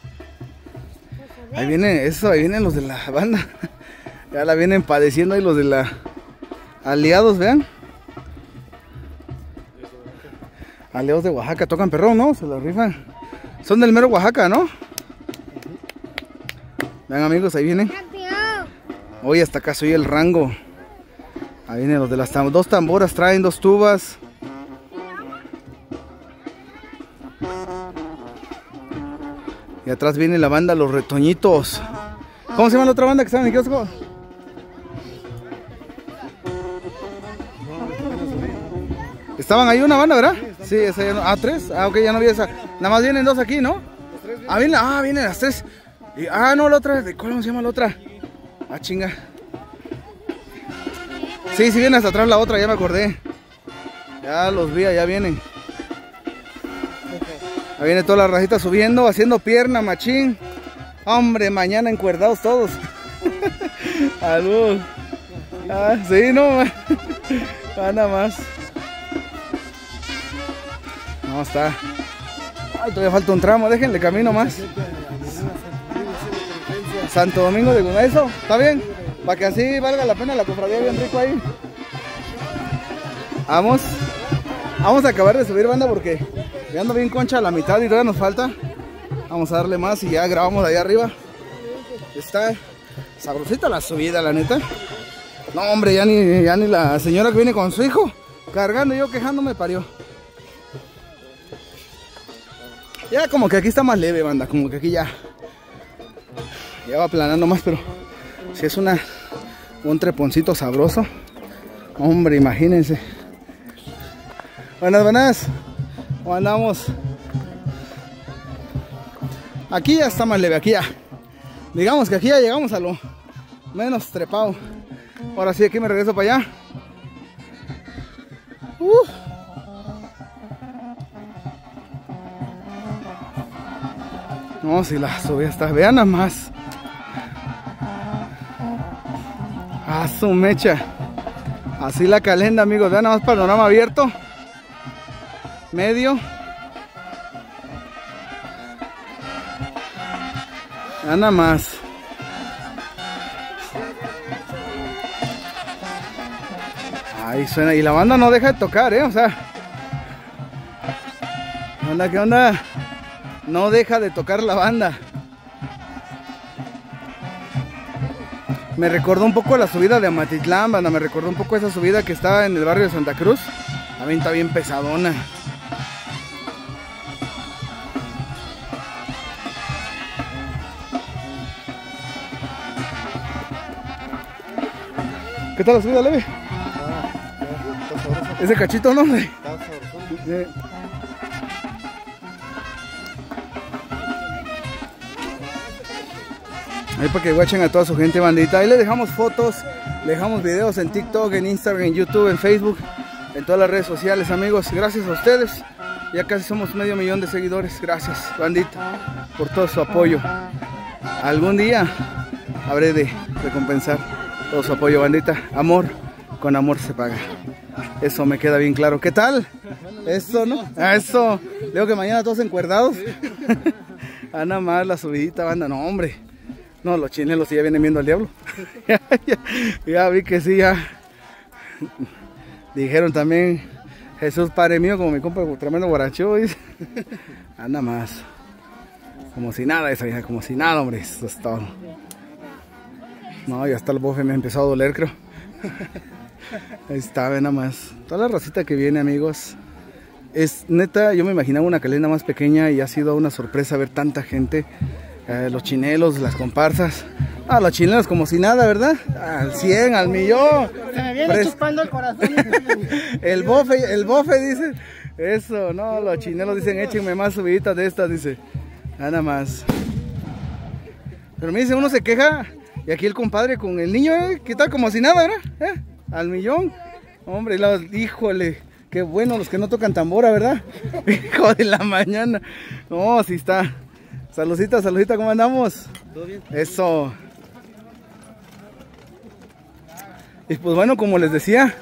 Ahí vienen, eso, ahí vienen los de la banda. Ya la vienen padeciendo ahí los de la aliados, vean. Aliados de Oaxaca, tocan perrón, ¿no? Se la rifan. Son del mero Oaxaca, ¿no? Vean, amigos, ahí vienen. Hoy hasta acá soy el rango. Ahí vienen los de las tam dos tamboras, traen dos tubas. Y atrás viene la banda Los Retoñitos. ¿Cómo se llama la otra banda que está en el kiosco? Estaban ahí una banda, ¿verdad? Sí, esa ya no. Ah, tres. Ah, ok, ya no vi esa. Nada más vienen dos aquí, ¿no? Ah, vienen, ah, vienen las tres. Y, ah, no, la otra. ¿De cuál se llama la otra? Ah, chinga. Sí, sí viene hasta atrás la otra, ya me acordé. Ya los vi, ya vienen. Ahí viene toda la racita subiendo, haciendo pierna, machín. Hombre, mañana encuerdados todos. Algo. Ah, sí, no. Ah, nada más. No, está. Ay, todavía falta un tramo, déjenle camino más. Santo Domingo de Guzmán, eso, ¿está bien? Para que así valga la pena la cofradía, bien rico ahí. Vamos. Vamos a acabar de subir, banda, porque ya ando bien concha a la mitad y todavía nos falta. Vamos a darle más y ya grabamos de allá arriba. Está sabrosita la subida, la neta. No, hombre, ya ni, ya ni la señora que viene con su hijo cargando y yo quejándome parió. Ya como que aquí está más leve, banda, como que aquí ya ya va aplanando más, pero si es una un treponcito sabroso. Hombre, imagínense. Buenas, buenas. ¿Cómo andamos? Aquí ya está más leve, aquí ya. Digamos que aquí ya llegamos a lo menos trepado. Ahora sí, aquí me regreso para allá. Uh. No, si la subida está. Vean nada más. A su mecha. Así la calenda, amigos. Vean nada más, panorama abierto. Medio. Vean nada más. Ahí suena. Y la banda no deja de tocar, ¿eh? O sea. ¿Qué onda? ¿Qué onda? No deja de tocar la banda. Me recordó un poco a la subida de Amatitlán, banda. Me recordó un poco a esa subida que está en el barrio de Santa Cruz. También está bien pesadona. ¿Qué tal la subida, leve? Ese cachito, ¿no? Sí. Ahí para que guachen a toda su gente, bandita. Ahí le dejamos fotos, le dejamos videos en TikTok, en Instagram, en YouTube, en Facebook, en todas las redes sociales, amigos. Gracias a ustedes. Ya casi somos medio millón de seguidores. Gracias, bandita, por todo su apoyo. Algún día habré de recompensar todo su apoyo, bandita. Amor, con amor se paga. Eso me queda bien claro. ¿Qué tal? Eso, ¿no? Eso. Digo que mañana todos encuerdados. Ah, nada más la subidita, banda. No, hombre. No, los chinelos sí ya vienen viendo al diablo. ya, ya, ya vi que sí, ya. Dijeron también, Jesús Padre mío, como mi compa, tremendo guaracho. Ah, nada más. Como si nada, eso ya, como si nada, hombre. Eso es todo. No, ya hasta el bofe me ha empezado a doler, creo. Ahí está, ve nada más. Toda la racita que viene, amigos. Es neta, yo me imaginaba una calenda más pequeña y ha sido una sorpresa ver tanta gente. Eh, los chinelos, las comparsas. Ah, los chinelos como si nada, ¿verdad? Al cien, al millón. Se me viene Pres... chupando el corazón. El bofe, el bofe dice. Eso, no, los chinelos dicen, échenme más subiditas de estas, dice. Nada más. Pero me dice, uno se queja. Y aquí el compadre con el niño, ¿eh? ¿Qué tal? Como si nada, ¿verdad? ¿Eh? Al millón. Hombre, la, híjole. Qué bueno los que no tocan tambora, ¿verdad? Hijo de la mañana. No, sí está. Saludcita, saludcita, ¿cómo andamos? ¿Todo bien? Eso. Y pues bueno, como les decía,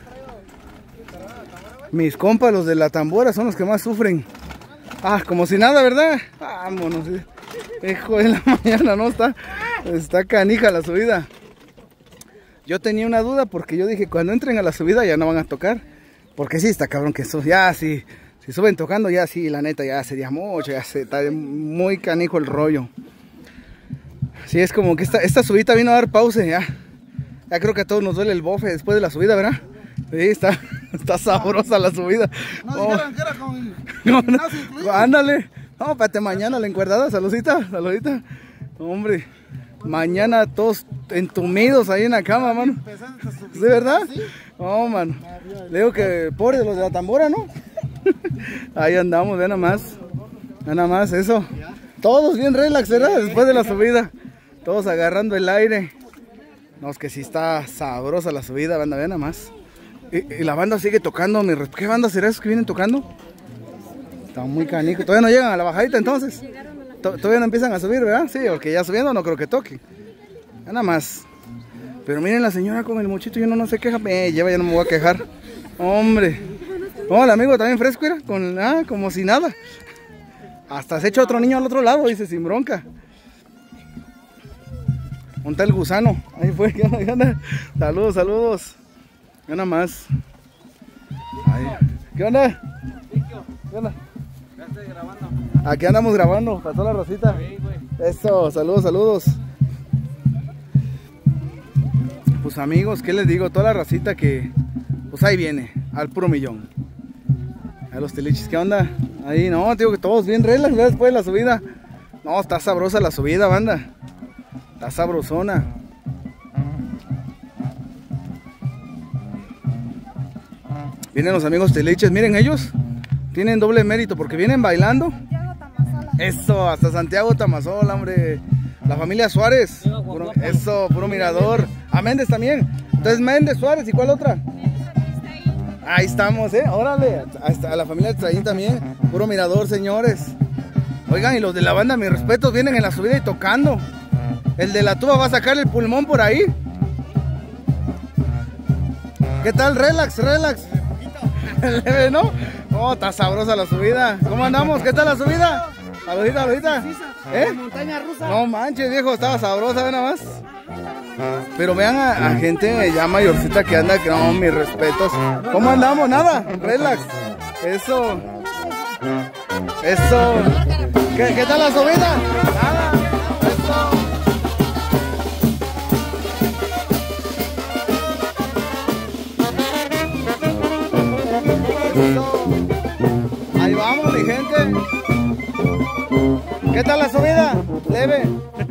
mis compas, los de la tambora, son los que más sufren. Ah, como si nada, ¿verdad? Vámonos. Hijo de la mañana, ¿no? Está, está canija la subida. Yo tenía una duda porque yo dije, cuando entren a la subida ya no van a tocar. Porque sí, está cabrón que eso, ya sí. Si suben tocando ya sí, la neta ya sería mucho, ya se está muy canijo el rollo. Sí, es como que esta, esta subida vino a dar pausa ya. Ya creo que a todos nos duele el bofe después de la subida, ¿verdad? Sí, está, está sabrosa la subida. No oh. dijeron que era con... No, no, ándale. No, espérate, mañana la encuerdada, saludita, saludita. Hombre, mañana todos entumidos ahí en la cama, mano. ¿Sí, verdad? Oh, mano. Le digo que pobre de los de la tambora, ¿no? Ahí andamos, vean nada más. Vean nada más, eso. Todos bien relax, ¿verdad? Después de la subida. Todos agarrando el aire. No, es que sí está sabrosa la subida, banda, vean nada más. Y, y la banda sigue tocando. Mi... ¿Qué banda será esos que vienen tocando? Está muy canico. Todavía no llegan a la bajadita entonces. Todavía no empiezan a subir, ¿verdad? Sí, porque ya subiendo no creo que toquen. Nada más. Pero miren la señora con el mochito y uno no se queja. Me lleva, ya no me voy a quejar. Hombre. Oh, el amigo también fresco, era. Con, ah, como si nada. Hasta se echa otro niño al otro lado, dice, sin bronca. Monta el gusano. Ahí fue, ¿qué onda? ¿Qué onda? Saludos, saludos. Nada más. Ahí. ¿Qué onda? ¿Qué onda? Aquí andamos grabando, para toda la racita. Eso, saludos, saludos. Pues amigos, ¿qué les digo? Toda la racita que, pues ahí viene, al puro millón. A los tiliches, ¿qué onda? Ahí, no, digo que todos bien relax, ¿verdad? Después de la subida. No, está sabrosa la subida, banda. Está sabrosona. Vienen los amigos tiliches, miren ellos. Tienen doble mérito porque vienen bailando. Eso, hasta Santiago Tamazola, hombre. La familia Suárez. Puro, eso, puro mirador. A Méndez también. Entonces Méndez, Suárez, ¿y cuál otra? Ahí estamos, eh. Órale. Hasta a la familia Traín también. Puro mirador, señores. Oigan, y los de la banda, mis respetos, vienen en la subida y tocando. El de la tuba va a sacar el pulmón por ahí. ¿Qué tal? Relax, relax. Leve, ¿no? Oh, está sabrosa la subida. ¿Cómo andamos? ¿Qué tal la subida? Saludita, saludita. ¿Eh? Montaña rusa. No manches, viejo, estaba sabrosa, ve nada más. Pero vean a, a gente ya mayorcita que anda, que no, mis respetos. ¿Cómo andamos? Nada, relax. Eso. Eso. ¿Qué, qué tal la subida? Nada. Eso. Eso. Ahí vamos, mi gente. ¿Qué tal la subida? Leve.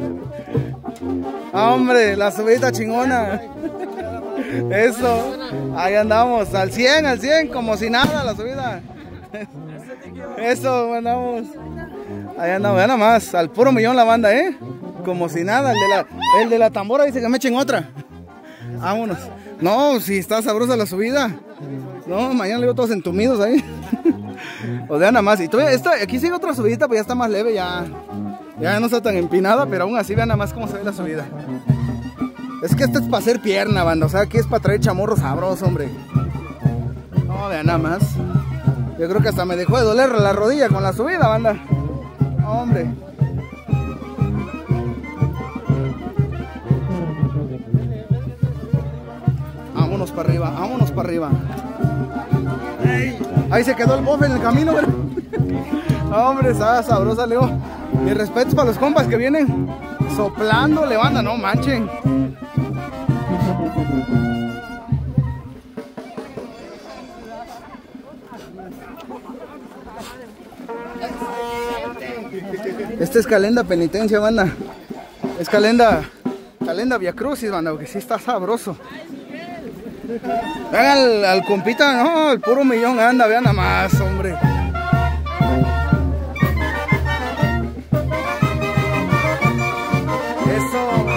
Ah, hombre, la subida chingona. Eso. Ahí andamos, al cien, al cien, como si nada la subida. Eso, andamos. Ahí andamos, ya nada más, al puro millón la banda, ¿eh? Como si nada, el de la, el de la tambora dice que me echen otra. Vámonos. No, si está sabrosa la subida. No, mañana le digo todos entumidos ahí. O sea, nada más. Y todavía esta, aquí sigue otra subidita, pero ya está más leve, ya. Ya no está tan empinada, pero aún así vean nada más cómo se ve la subida. Es que esta es para hacer pierna, banda. O sea, aquí es para traer chamorro sabroso, hombre. No, vean nada más. Yo creo que hasta me dejó de doler la rodilla con la subida, banda. Hombre. Vámonos para arriba, vámonos para arriba. Ahí se quedó el bofe en el camino, ¿verdad? Hombre, está sabrosa, Leo. Y respetos para los compas que vienen soplando, le banda, no manchen. Esta es calenda penitencia, banda. Es calenda, calenda Via Crucis, banda, porque sí está sabroso. Vean al, al compita, no, el puro millón anda, vean nada más, hombre. Eso.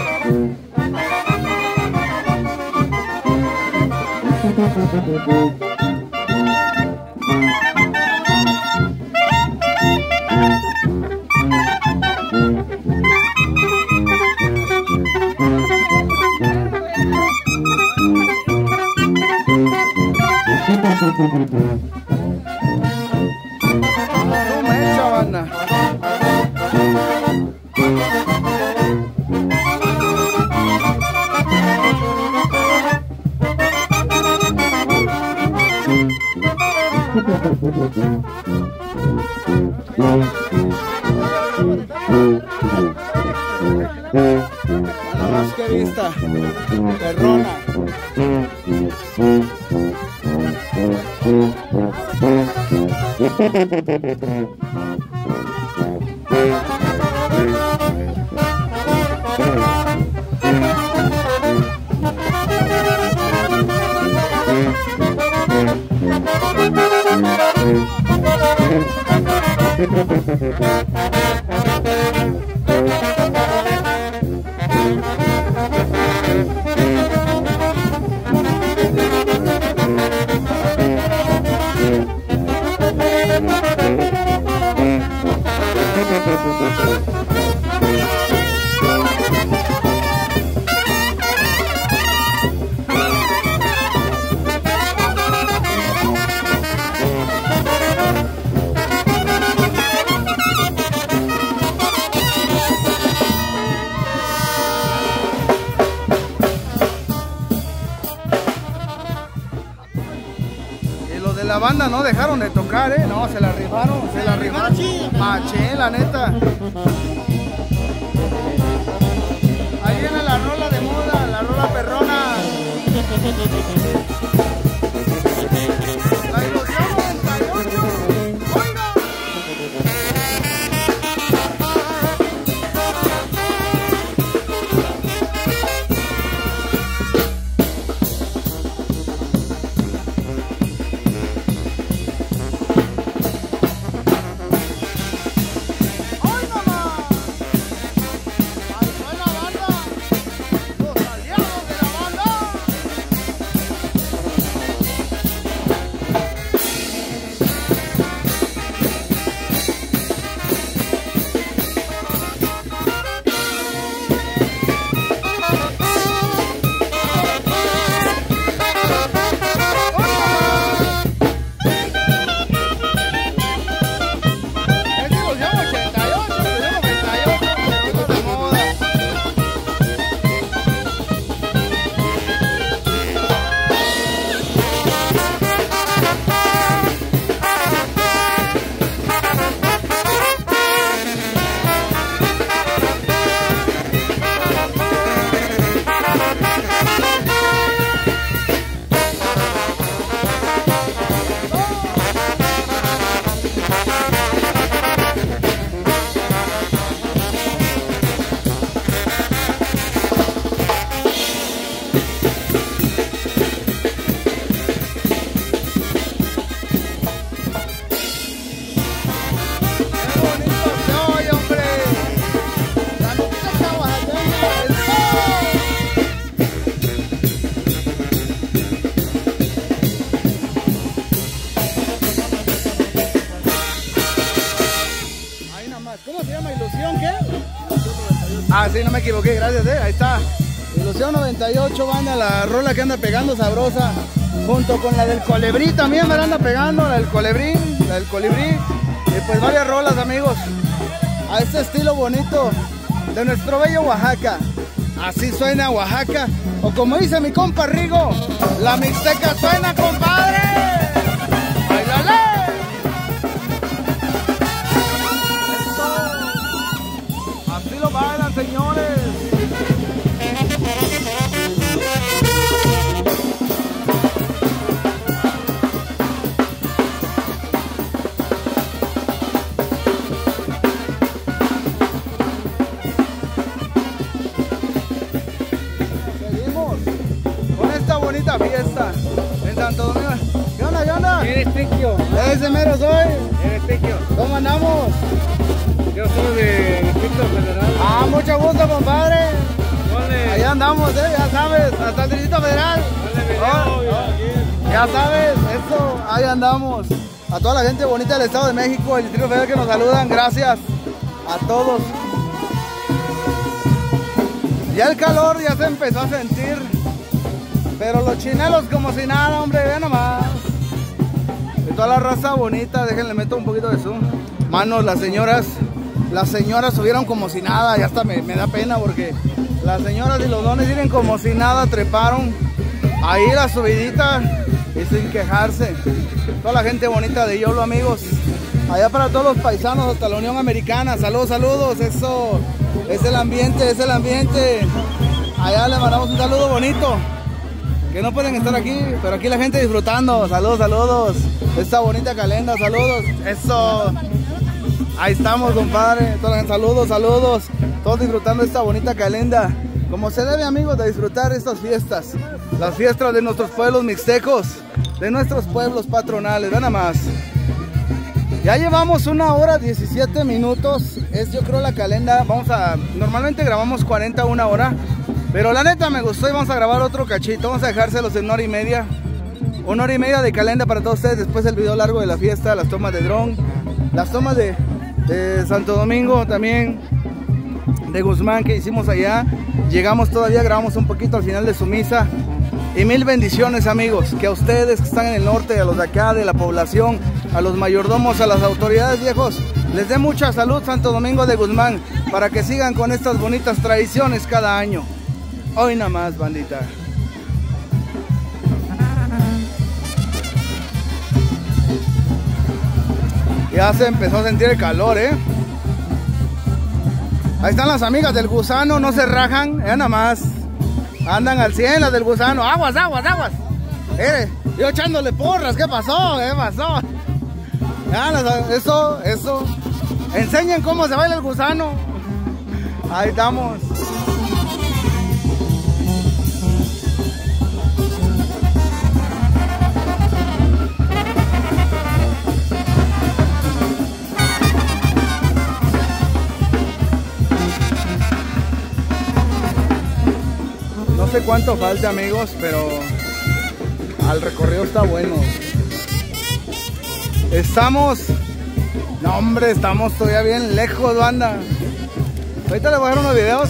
No me echa, banda. Nada más que vista, perrona. La banda no dejaron de tocar, eh, no, se la rifaron, se la rifaron, machín, la neta. Ahí viene la rola de moda, la rola perrona. La ilusión noventa y ocho, oiga. ¿Cómo se llama? ¿Ilusión qué? Ah, sí, no me equivoqué, gracias, eh. Ahí está. Ilusión noventa y ocho, banda, la rola que anda pegando sabrosa. Junto con la del colibrí también me la anda pegando, la del colibrí, la del colibrí. Y pues varias rolas, amigos. A este estilo bonito de nuestro bello Oaxaca. Así suena Oaxaca. O como dice mi compa Rigo, la mixteca suena, compadre. ¡Bailale! Así lo bailan, señores. Seguimos con esta bonita fiesta en Santo Domingo. ¿Qué onda, qué onda? ¿Eres Piquio? Ese mero soy. ¿Eres Piquio? ¿Cómo andamos? Yo soy de Distrito Federal. Ah, mucho gusto, compadre. Ponle. Allá andamos, eh, ya sabes, hasta el Distrito Federal. Ponle video, Oh, video, oh. aquí. Ya sabes, eso, ahí andamos. A toda la gente bonita del Estado de México, el Distrito Federal que nos saludan, gracias a todos. Ya el calor ya se empezó a sentir, pero los chinelos como si nada, hombre, vean nomás. Y toda la raza bonita, déjenle meto un poquito de zoom. Manos, las señoras, las señoras subieron como si nada, y hasta me, me da pena porque las señoras y los dones vienen como si nada, treparon ahí la subidita y sin quejarse. Toda la gente bonita de Yolo, amigos. Allá para todos los paisanos hasta la Unión Americana. Saludos, saludos. Eso es el ambiente, es el ambiente. Allá le mandamos un saludo bonito. Que no pueden estar aquí, pero aquí la gente disfrutando. Saludos, saludos. Esta bonita calenda, saludos. Eso. Ahí estamos, compadre. Toda la gente, saludos, saludos. Todos disfrutando esta bonita calenda. Como se debe, amigos, de disfrutar estas fiestas. Las fiestas de nuestros pueblos mixtecos. De nuestros pueblos patronales. Vean nada más. Ya llevamos una hora diecisiete minutos. Es yo creo la calenda. Vamos a. Normalmente grabamos cuarenta, una hora. Pero la neta me gustó y vamos a grabar otro cachito. Vamos a dejárselos en una hora y media. Una hora y media de calenda para todos ustedes. Después el video largo de la fiesta, las tomas de dron, las tomas de, de Santo Domingo también, de Guzmán que hicimos allá. Llegamos todavía, grabamos un poquito al final de su misa. Y mil bendiciones, amigos, que a ustedes que están en el norte, a los de acá, de la población, a los mayordomos, a las autoridades, viejos, les dé mucha salud Santo Domingo de Guzmán, para que sigan con estas bonitas tradiciones cada año. Hoy nada más, bandita. Ya se empezó a sentir el calor, ¿eh? Ahí están las amigas del gusano, no se rajan, ya nada más. Andan al cien las del gusano. Aguas, aguas, aguas. Eh, yo echándole porras, ¿qué pasó? ¿Qué pasó? Ya, las, eso, eso. Enseñen cómo se baila el gusano. Ahí estamos. No sé cuánto falta, amigos, pero al recorrido está bueno. Estamos, no hombre, estamos todavía bien lejos, banda. Ahorita les voy a dar unos videos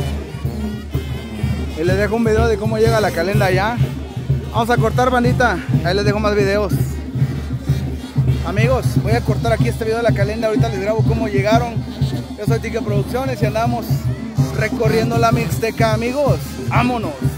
y les dejo un video de cómo llega la calenda allá. Vamos a cortar, bandita, ahí les dejo más videos. Amigos, voy a cortar aquí este video de la calenda. Ahorita les grabo cómo llegaron. Yo soy Tique Producciones y andamos recorriendo la Mixteca, amigos. ¡Vámonos!